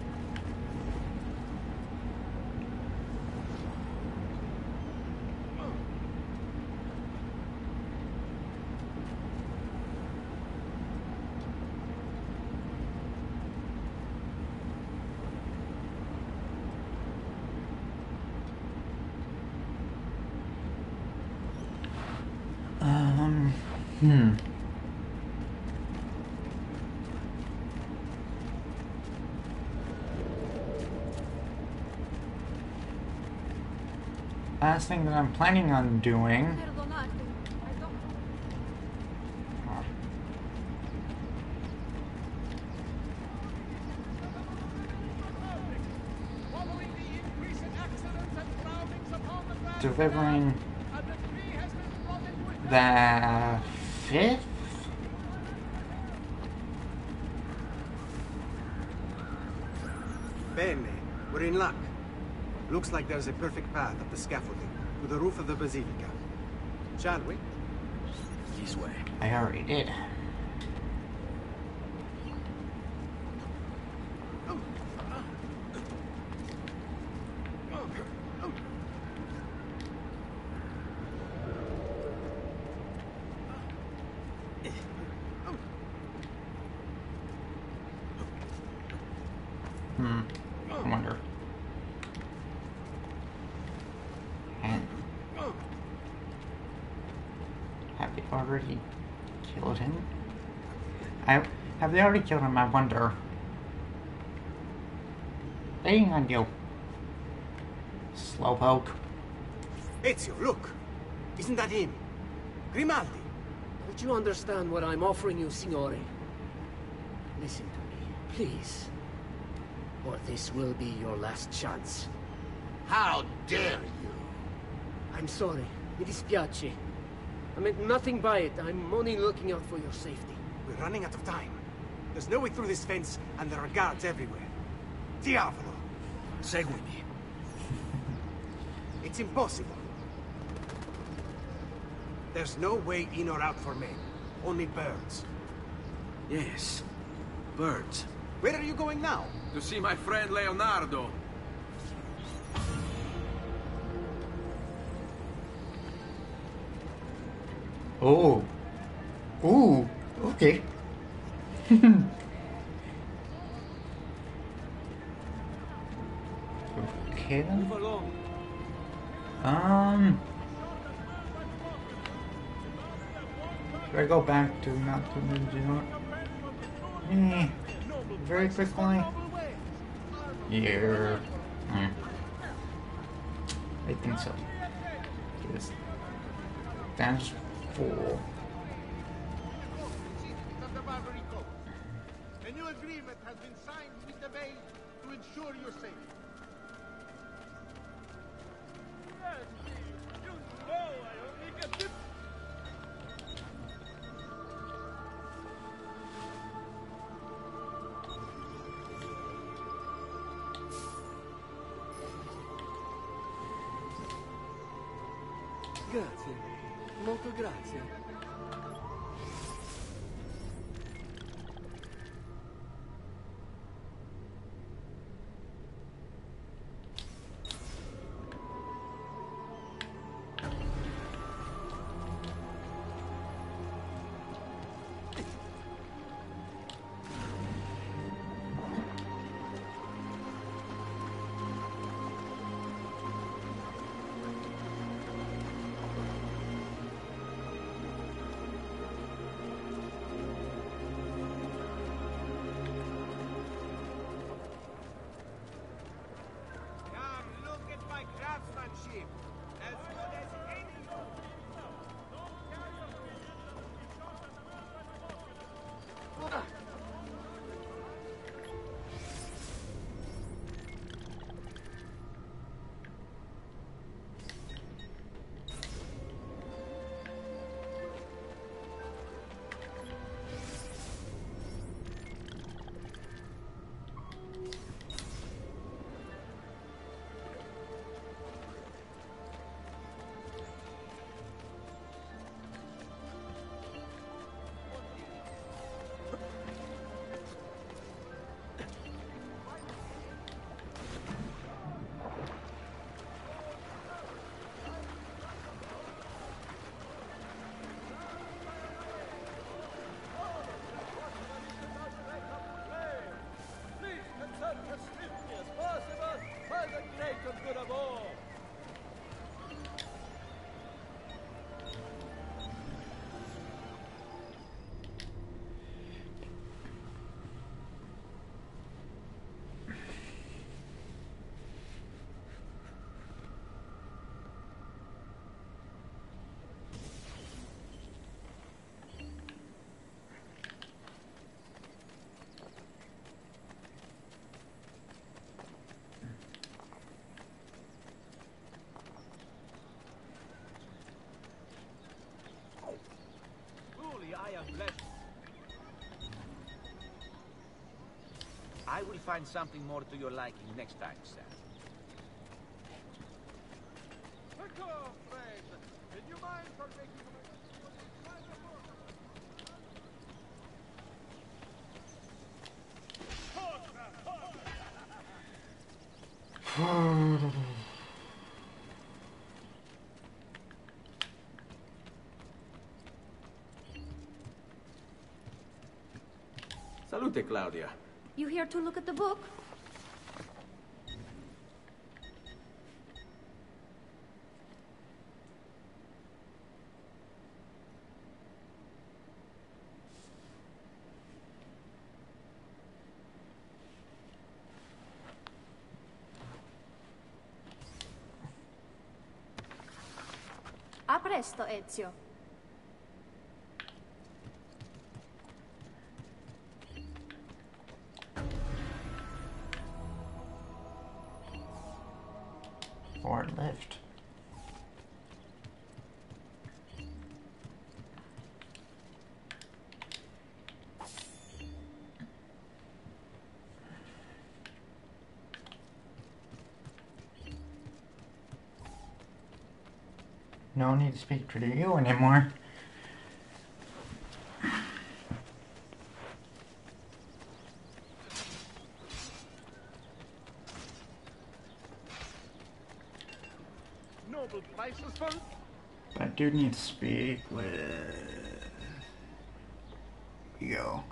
Um, hmm. Last thing that I'm planning on doing. Delivering the fifth? Bene, we're in luck. Looks like there's a perfect path up the scaffolding to the roof of the basilica. Shall we? This way. I already did. I wonder. And have they already killed him? I have they already killed him? I wonder. Dang on you, slowpoke. Ezio, look! Isn't that him? Grimaldi! Would you understand what I'm offering you, Signore? Listen to me, please. Or this will be your last chance. How dare you? I'm sorry. Mi dispiace. I meant nothing by it. I'm only looking out for your safety. We're running out of time. There's no way through this fence, and there are guards everywhere. Diavolo! Seguimi. It's impossible. There's no way in or out for men. Only birds. Yes. Birds. Where are you going now? To see my friend Leonardo. Oh. Ooh. Okay. Okay then. Move along. Um. Should I go back to not to the Eh. Very quickly. Yeah. Hmm. I think so. Yes. That's four. The Barbarigo. A new agreement has been signed with the Bay to ensure your safety. Grazie. Molto grazie. I will find something more to your liking next time, sir. Hello, friend. Did you mind for making Salute, Claudia. You here to look at the book? presto, Ezio. Forward lift. No need to speak to you anymore. Noble prices for it. But I do need to speak with you.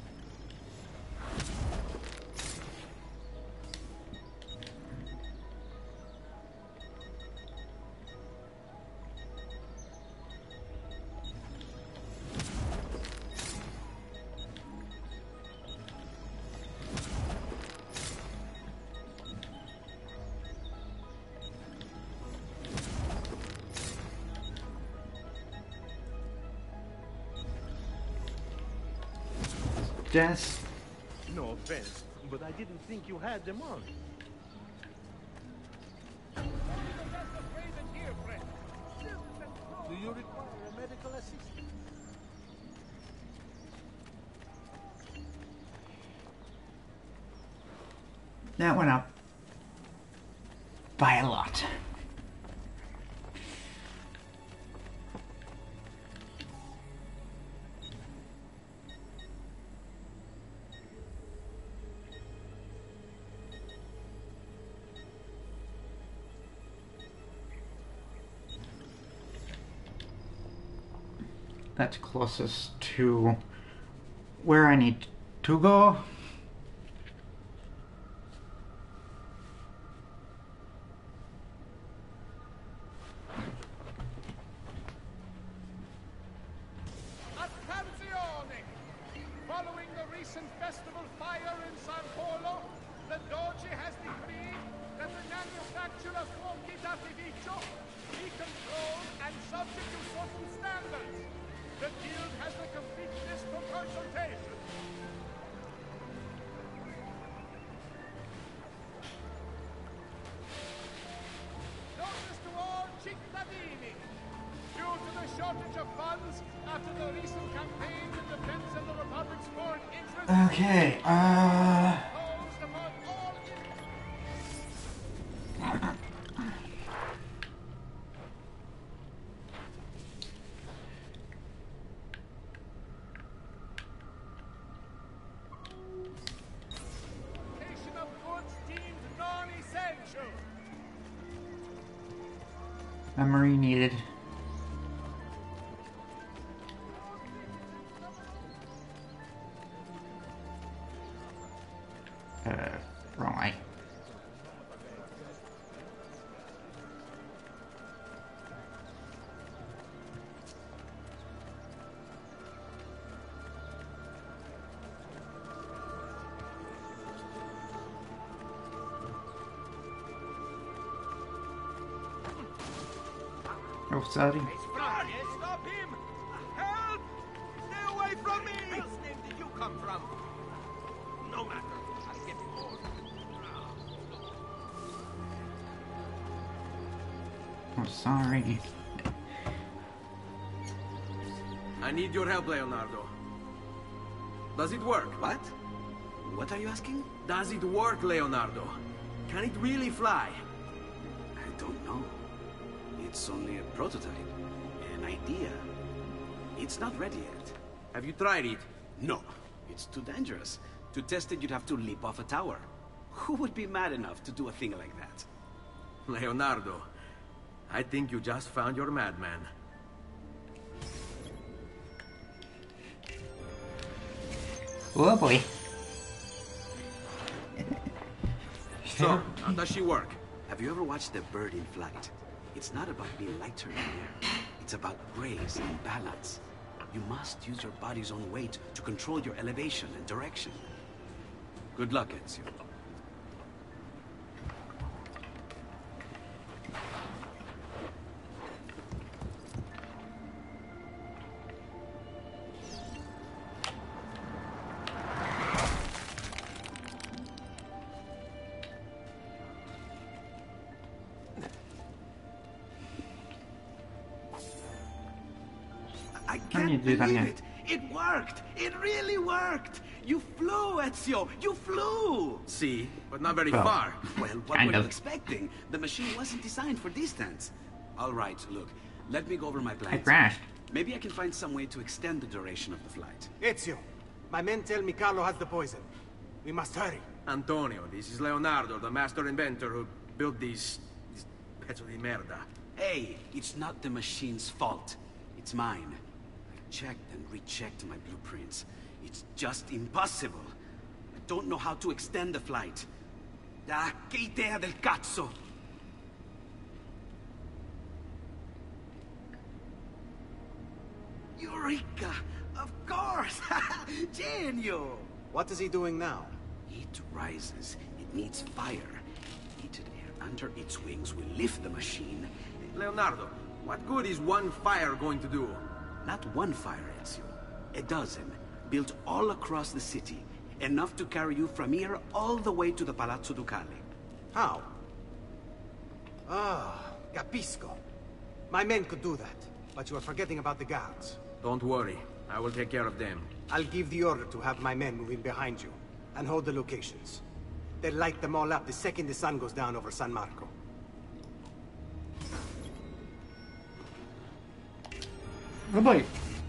Yes. No offense, but I didn't think you had them on. Do you require a medical assistant? That went up by a lot. That's closest to where I need to go. Attenzione! Following the recent festival fire in San Polo, the Doge has decreed that the manufacture of fuochi d'artificio be controlled and subject to certain standards. The guild has the complete list for consultation. Notice to all cittadini. Due to the shortage of funds after the recent campaign in defense of the Republic's foreign interests. Okay, uh... imposed upon all of goods deemed non-essential. memory needed. Uh, wrong way. Oh, sorry. Stop him! Help! Stay away from me! Whose name did you come from? No matter. I'll get him all. Oh, sorry. I need your help, Leonardo. Does it work? What? What are you asking? Does it work, Leonardo? Can it really fly? I don't know. It's only a prototype, an idea. It's not ready yet. Have you tried it? No, it's too dangerous. To test it, you'd have to leap off a tower. Who would be mad enough to do a thing like that? Leonardo, I think you just found your madman. Oh boy. So, how does she work? Have you ever watched a bird in flight? It's not about being lighter in the air. It's about grace and balance. You must use your body's own weight to control your elevation and direction. Good luck, Ezio. I I can't need to do that believe again. it. It worked. It really worked. You flew, Ezio. You flew. See, but not very Well, far. Well, what kind were you of. expecting? The machine wasn't designed for distance. All right, look. Let me go over my plans. I crashed. Maybe I can find some way to extend the duration of the flight. Ezio, my men tell me Carlo has the poison. We must hurry. Antonio, this is Leonardo, the master inventor who built these... these pezzo di merda. Hey, it's not the machine's fault. It's mine. I checked and rechecked my blueprints. It's just impossible. I don't know how to extend the flight. Ah, che idea del cazzo! Eureka! Of course! Genio! What is he doing now? It rises. It needs fire. Heated air under its wings will lift the machine. Leonardo, what good is one fire going to do? Not one fire, Ezio. A dozen, built all across the city. Enough to carry you from here all the way to the Palazzo Ducale. How? Ah, capisco. My men could do that, but you are forgetting about the guards. Don't worry. I will take care of them. I'll give the order to have my men move in behind you, and hold the locations. They'll light them all up the second the sun goes down over San Marco. Oh boy.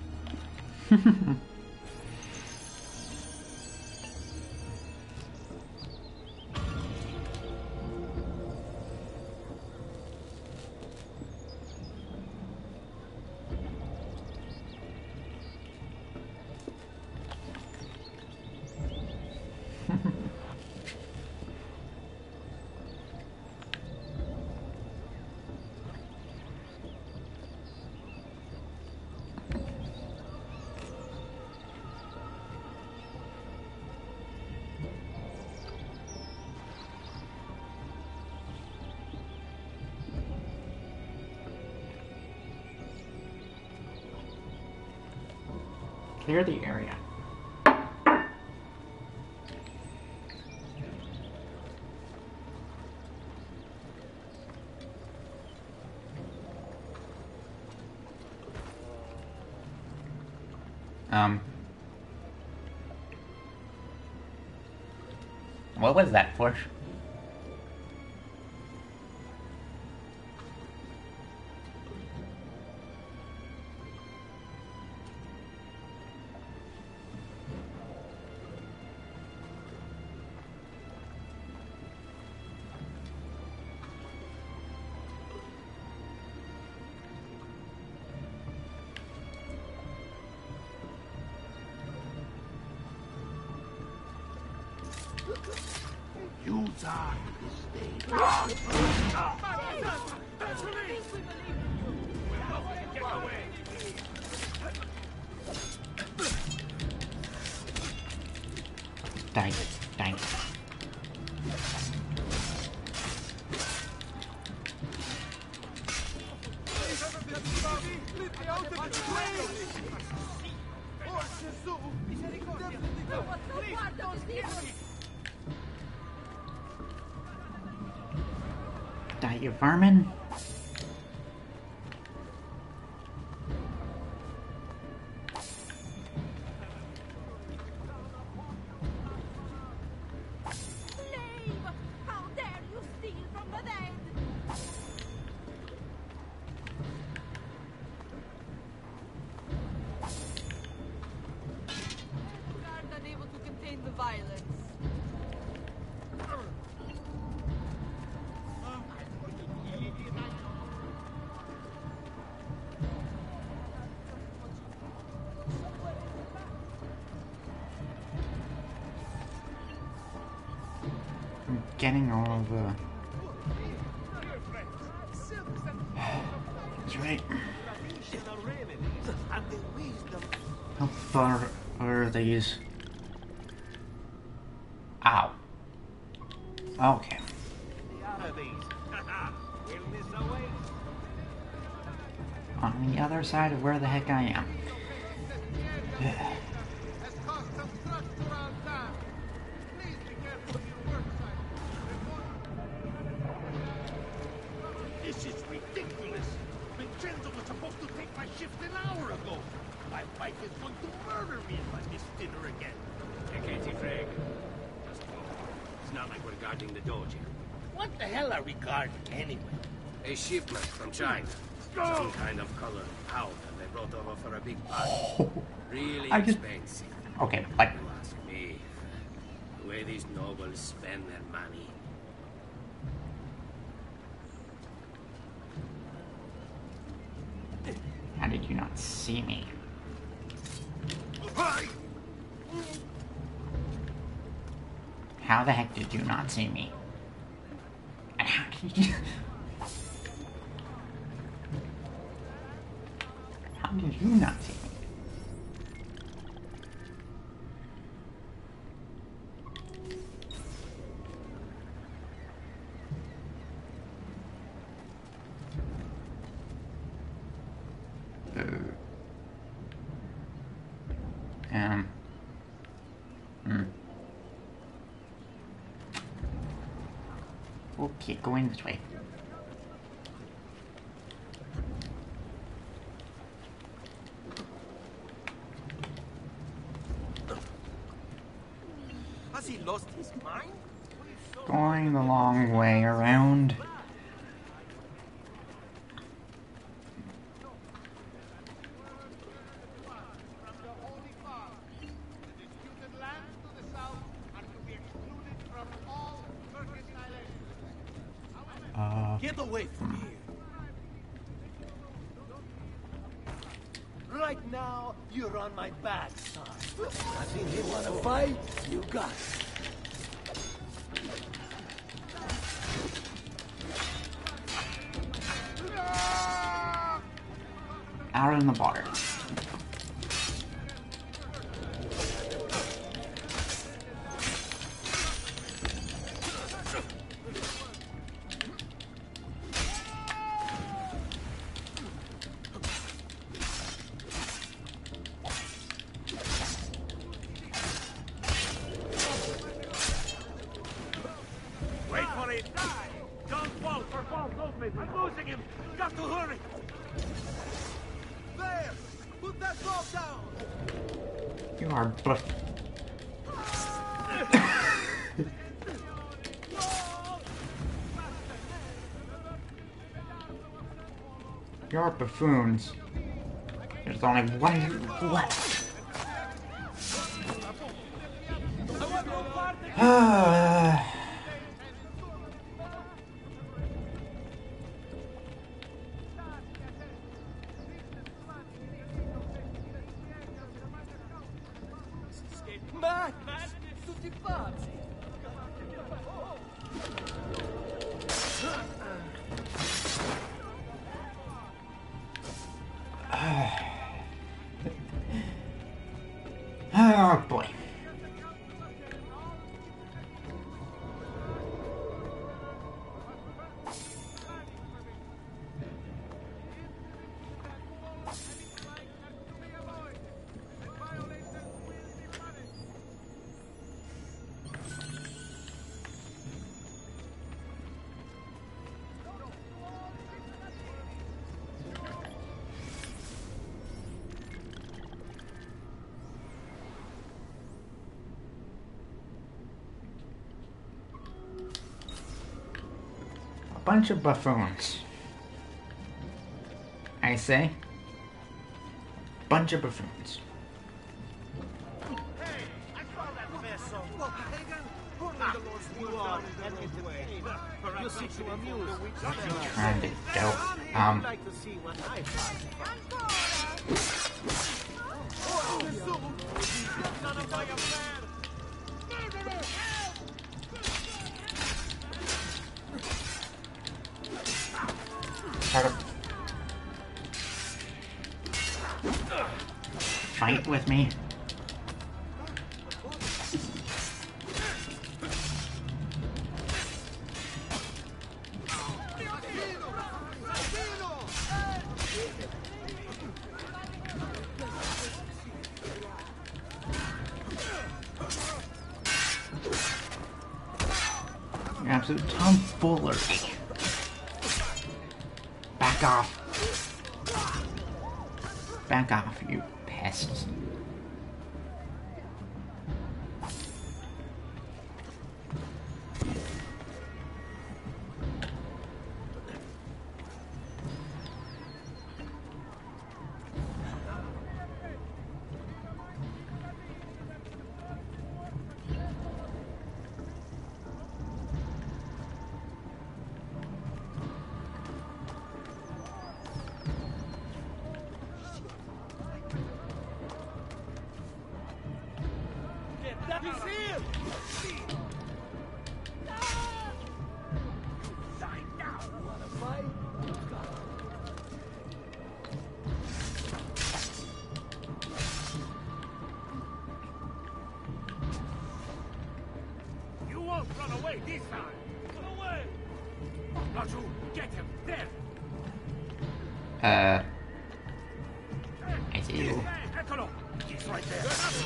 Clear the area. Um. What was that for? Use our mistake. Die, die. Die, you vermin. How dare you steal from the dead? Guard unable to contain the violence. I'm getting all of the... That's right. How far are these? Ow. Okay. On the other side of where the heck I am. This is ridiculous. Vincenzo was supposed to take my shift an hour ago. My wife is going to murder me if I miss dinner again. Take it, Frank. Just go. It's not like we're guarding the dojo. What the hell are we guarding anyway? A shipment from China. Some kind of colored powder they brought over for a big party. Really I just... expensive. Okay, like... You ask me. The way these nobles spend their money. How did you not see me? How the heck did you not see me? And how did you... How did you not see me? Um. Hmm. Okay, going this way. Has he lost his mind? Going the long way around. Uh, Get away from here. Right now, you're on my bad side. I think you want to fight? You got it. out in the water. You're buffoons. There's only one left. Ah. Oh boy. Bunch of buffoons. I say. Bunch of buffoons. Trying to go. Um. Try to fight with me. Absolute tomfoolery. Back off. Back off, you pests. Run away this time! Run away! Raju, get him! There! Uh... I see you. Eccolo! He's right there!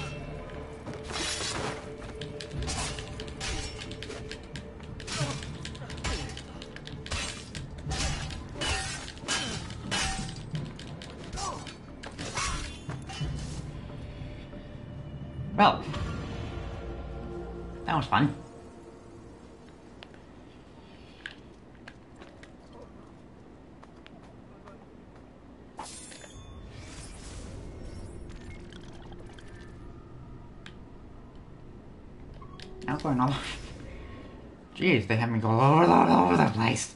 Well, that was fun. Now going all. Jeez, they have me go all over, all over the place.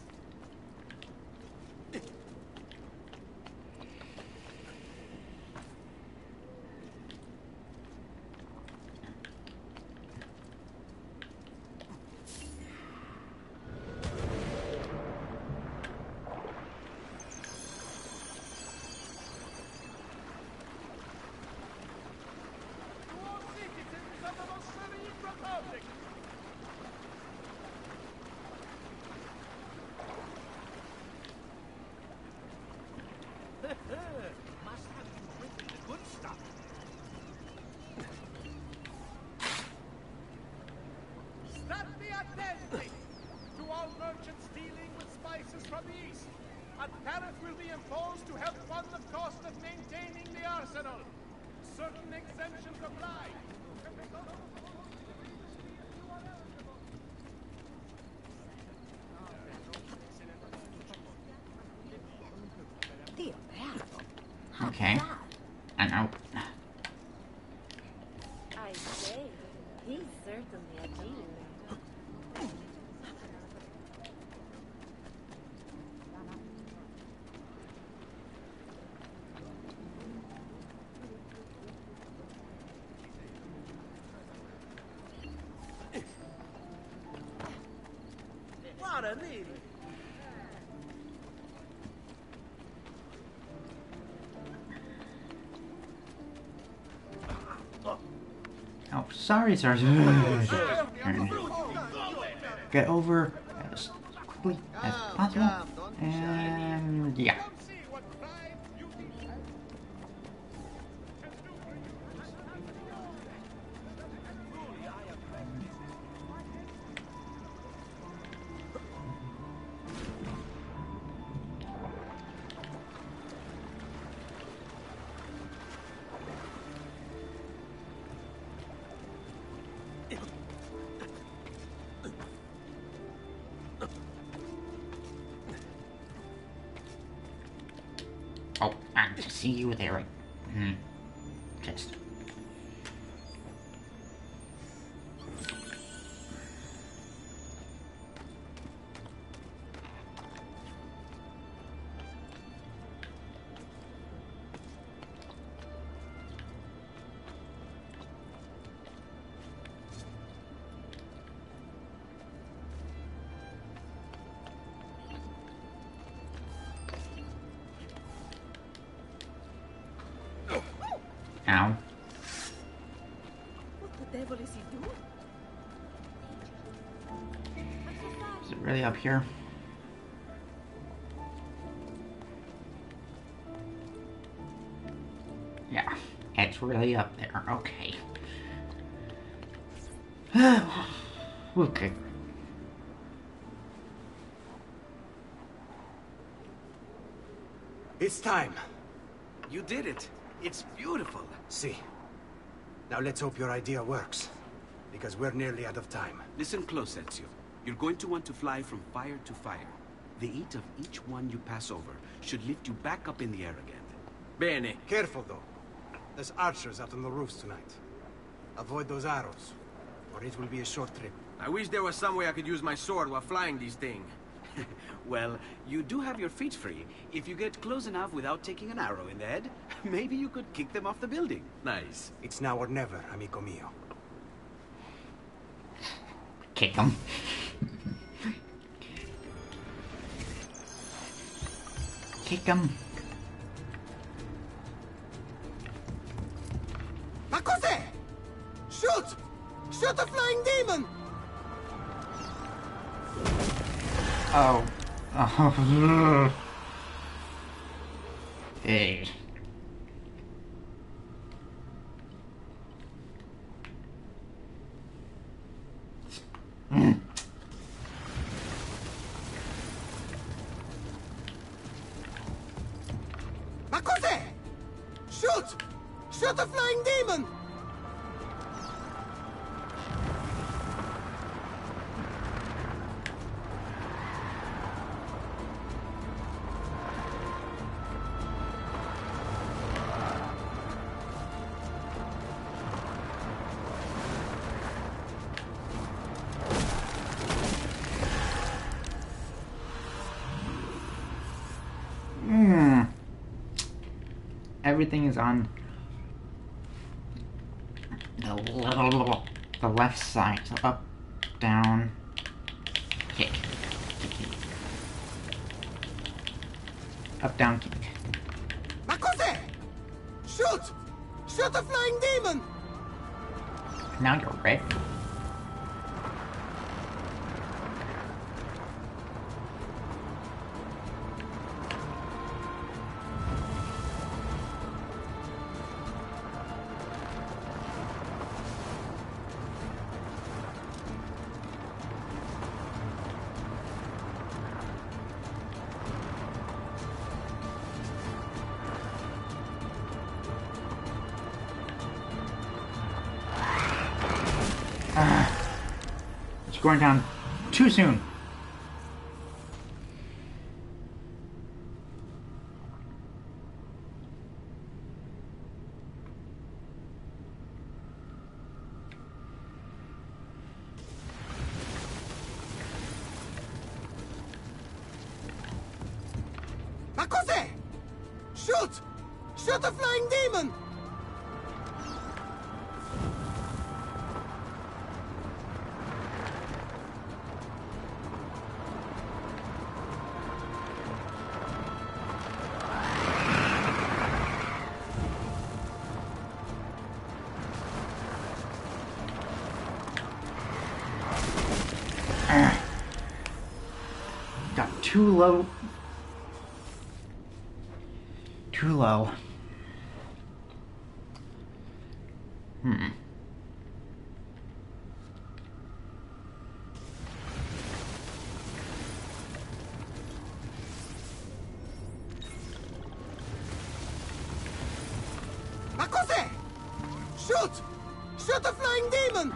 Okay. I know. I say, he's certainly a deal. What a need! Oh, sorry, sir. Get over as quickly as possible. And yeah. Oh, and to see you there. Hmm. Just. Ow. What the devil is he doing? Is it really up here? Yeah, it's really up there. Okay. Okay. It's time. You did it. It's beautiful. See. Now let's hope your idea works. Because we're nearly out of time. Listen close, Ezio. You're going to want to fly from fire to fire. The heat of each one you pass over should lift you back up in the air again. Bene. Careful, though. There's archers out on the roofs tonight. Avoid those arrows, or it will be a short trip. I wish there was some way I could use my sword while flying these things. Well, you do have your feet free. If you get close enough without taking an arrow in the head, maybe you could kick them off the building. Nice. It's now or never, amico mio. Kick them. Kick them. Ma cos'è? Shoot! Shoot a flying demon! Oh. Oh. Hey. Mm. Ma cos'è? Shoot! Shoot a flying demon! Mm. Everything is on the, the left side. So up, down, kick. Up, down, kick. Ma cos'è? Shoot! Shoot a flying demon! Now you're red. It's going down too soon. Ma cos'è? Shoot! Shoot a flying demon! Got too low. Too low. Hmm. Ma cos'è? Shoot! Shoot a flying demon!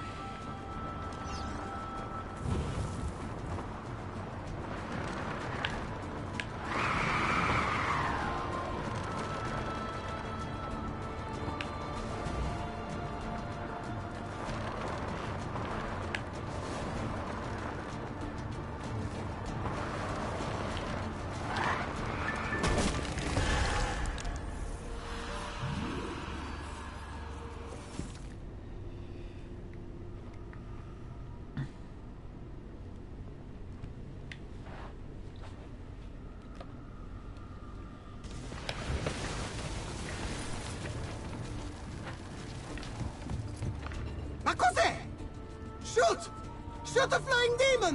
Ma cos'è? Shoot! Shoot a flying demon!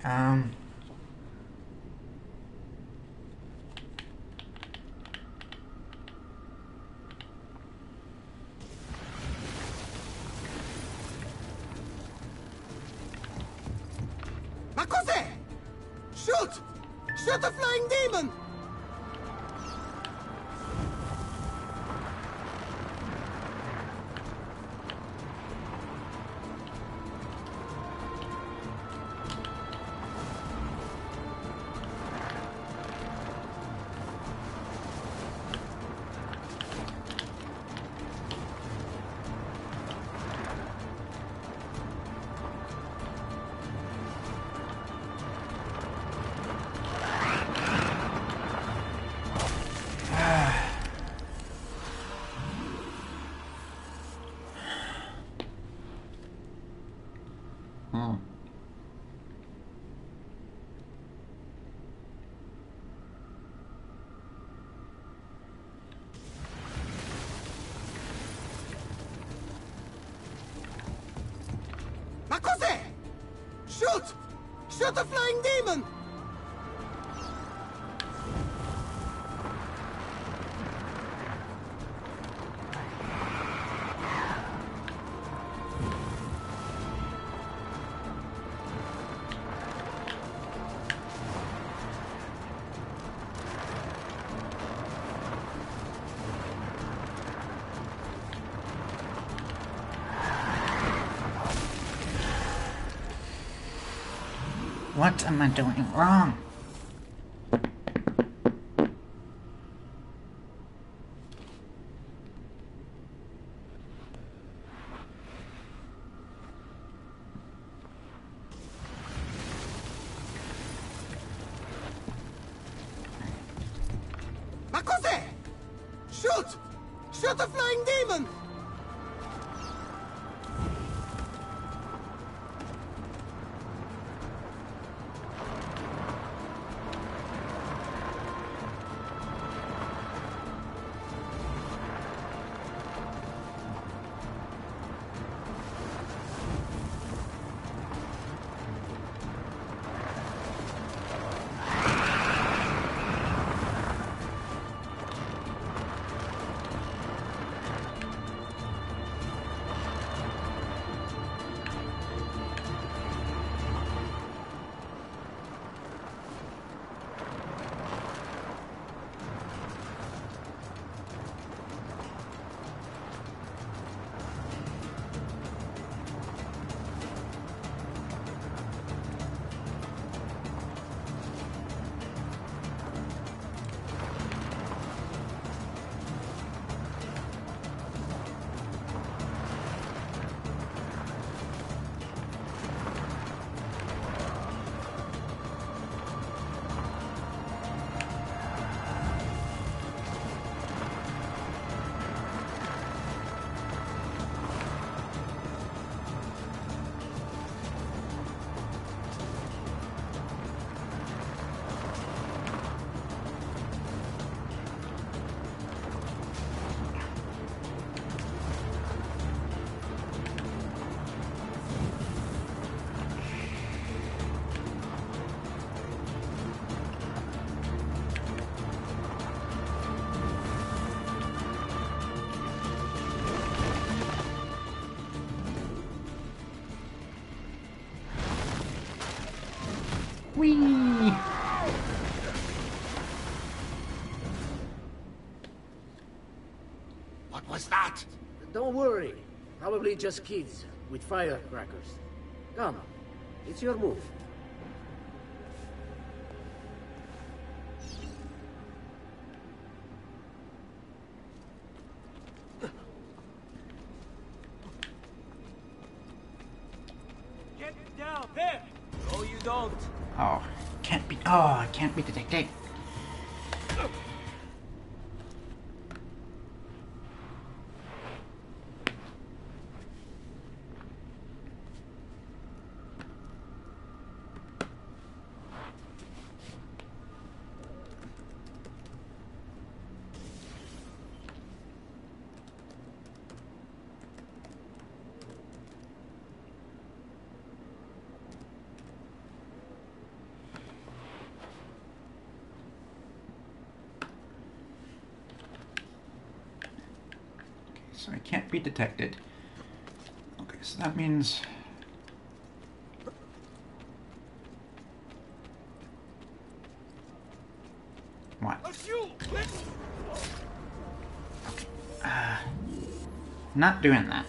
Um... Ma cos'è? Shoot! Shoot a flying demon! Hmm. Ma cos'è? Shoot! Shoot a flying demon! What am I doing wrong? Ma cos'è? Shoot! Shoot a flying demon! Whee! What was that? Don't worry. Probably just kids with firecrackers. Come, it's your move. Get down there! No, you don't. Oh, can't be. Oh, I can't be detected. so I can't be detected. Okay, so that means... What? Uh, not doing that.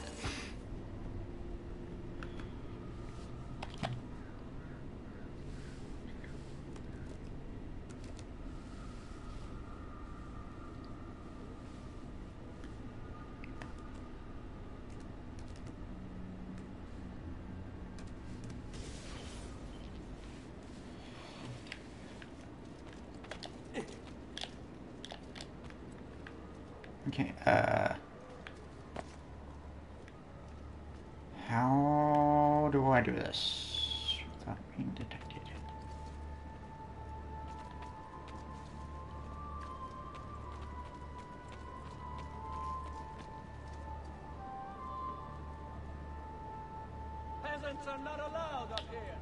Okay, uh... how do I do this without being detected? Peasants are not allowed up here.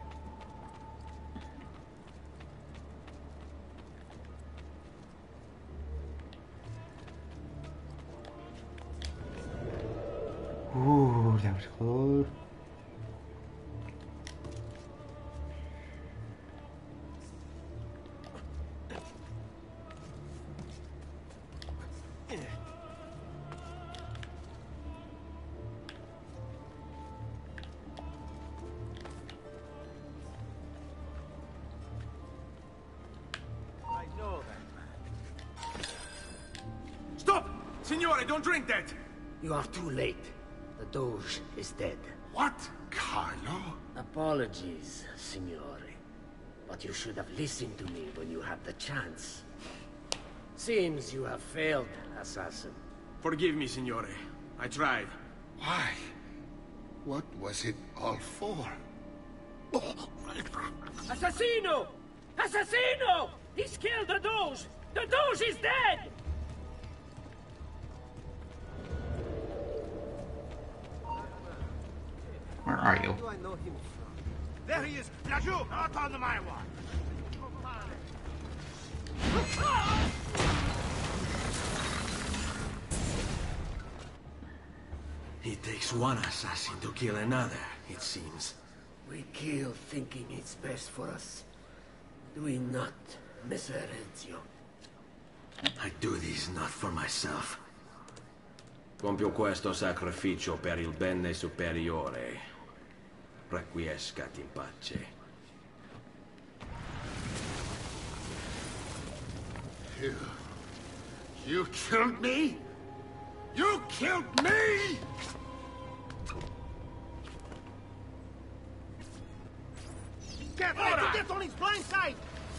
Ooh, that was close. I know that man. Stop! Signore, don't drink that! You are too late. The Doge is dead. What, Carlo? Apologies, Signore. But you should have listened to me when you had the chance. Seems you have failed, assassin. Forgive me, Signore. I tried. Why? What was it all for? Assassino! Assassino! He's killed the Doge! The Doge is dead! Where are you? Do I know him from? There he is! Laju! Not on my watch! It takes one assassin to kill another, it seems. We kill thinking it's best for us. Do we not, Messer Ezio? I do this not for myself. Compio questo sacrificio per il bene superiore. Requiescat in pace. You... You killed me? You killed me?! Get ready to get on his blind side!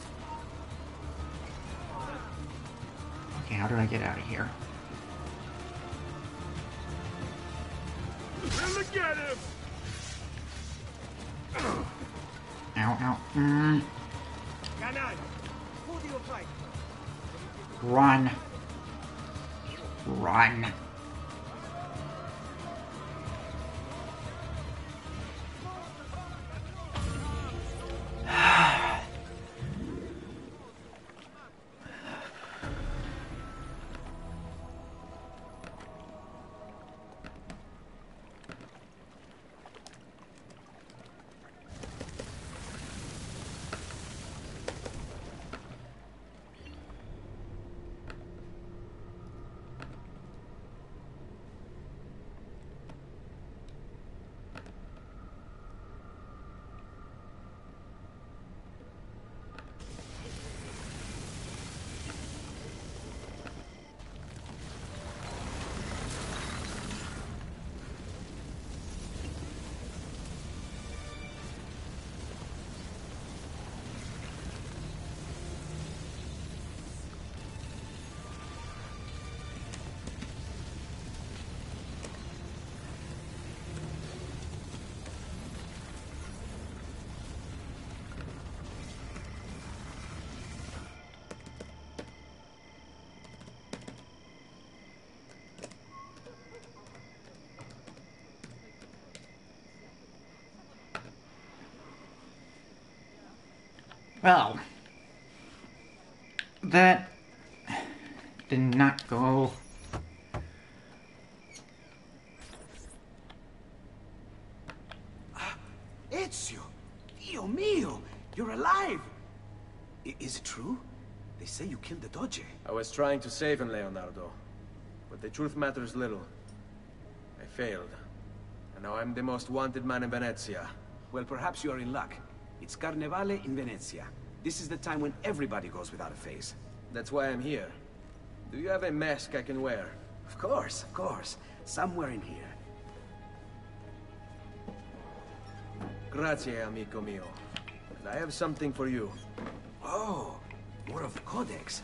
Okay, how do I get out of here? Look at him! Ow, ow. Mm. Canal, who do you fight? Run. Run. Well, that did not go killed the Doge. I was trying to save him, Leonardo. But the truth matters little. I failed. And now I'm the most wanted man in Venezia. Well, perhaps you are in luck. It's Carnevale in Venezia. This is the time when everybody goes without a face. That's why I'm here. Do you have a mask I can wear? Of course, of course. Somewhere in here. Grazie, amico mio. And I have something for you. Oh, more of the Codex.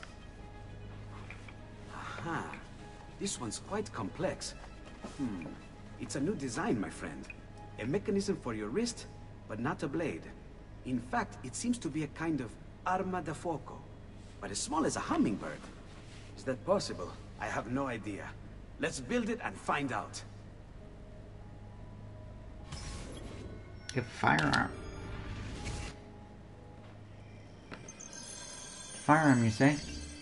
Aha. This one's quite complex. Hmm. It's a new design, my friend. A mechanism for your wrist, but not a blade. In fact, it seems to be a kind of arma da fuoco, but as small as a hummingbird. Is that possible? I have no idea. Let's build it and find out. A firearm. Firearm, you say?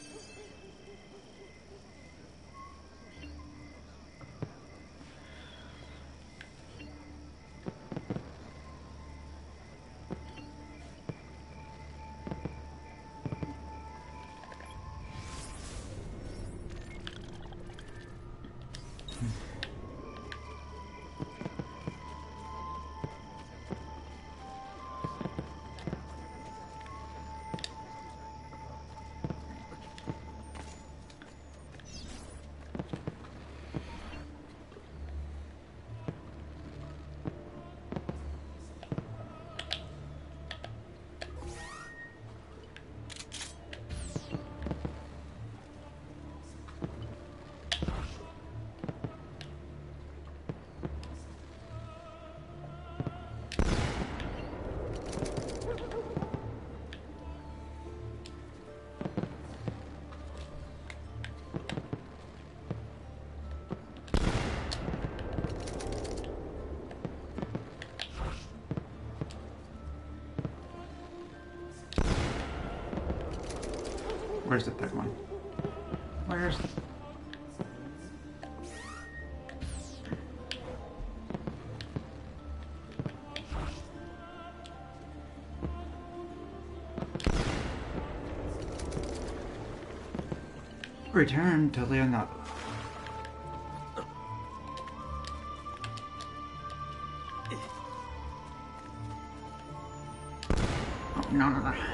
Where's the third one? Where's the... Return to Leonardo. Oh, no, no, no.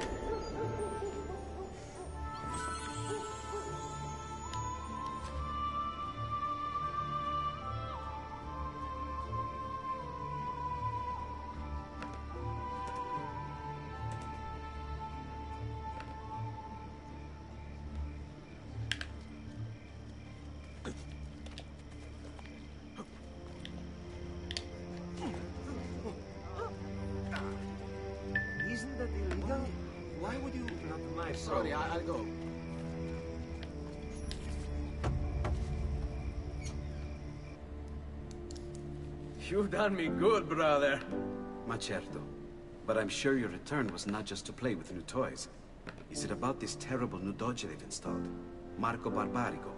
Isn't that illegal? Why would you... Not my Sorry, I I'll go. You've done me good, brother. Ma certo. But I'm sure your return was not just to play with new toys. Is it about this terrible new doge they've installed? Marco Barbarigo?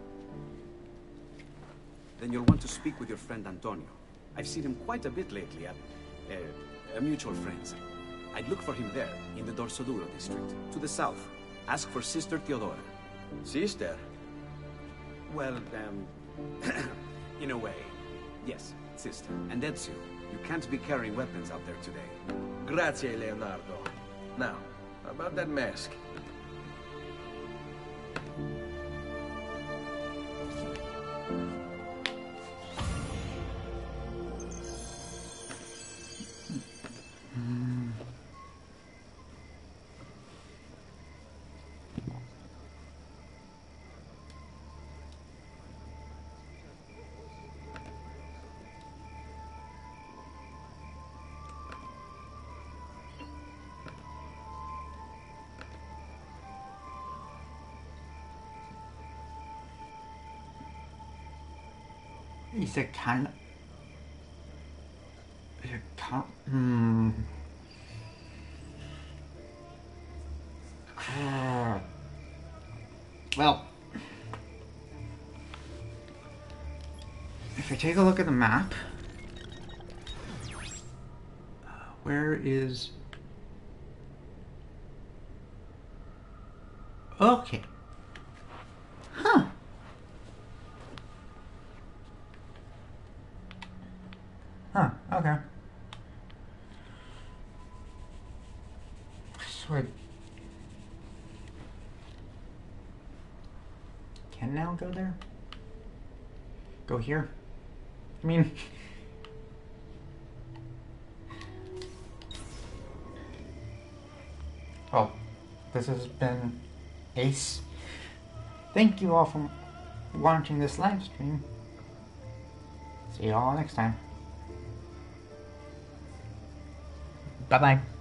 Then you'll want to speak with your friend Antonio. I've seen him quite a bit lately at... Uh, uh, mutual friends. I'd look for him there, in the Dorsoduro district, to the south. Ask for Sister Theodora. Sister? Well, um... in a way. Yes, sister. And Ezio, you can't be carrying weapons out there today. Grazie, Leonardo. Now, about that mask. Is it kind of... Is it kind of... Hmm... Uh, well... If I take a look at the map... Uh, where is... Okay. Huh. Huh, okay. Sweet. Can now go there? Go here? I mean... Well, this has been Ace. Thank you all for watching this live stream. See you all next time. Bye-bye.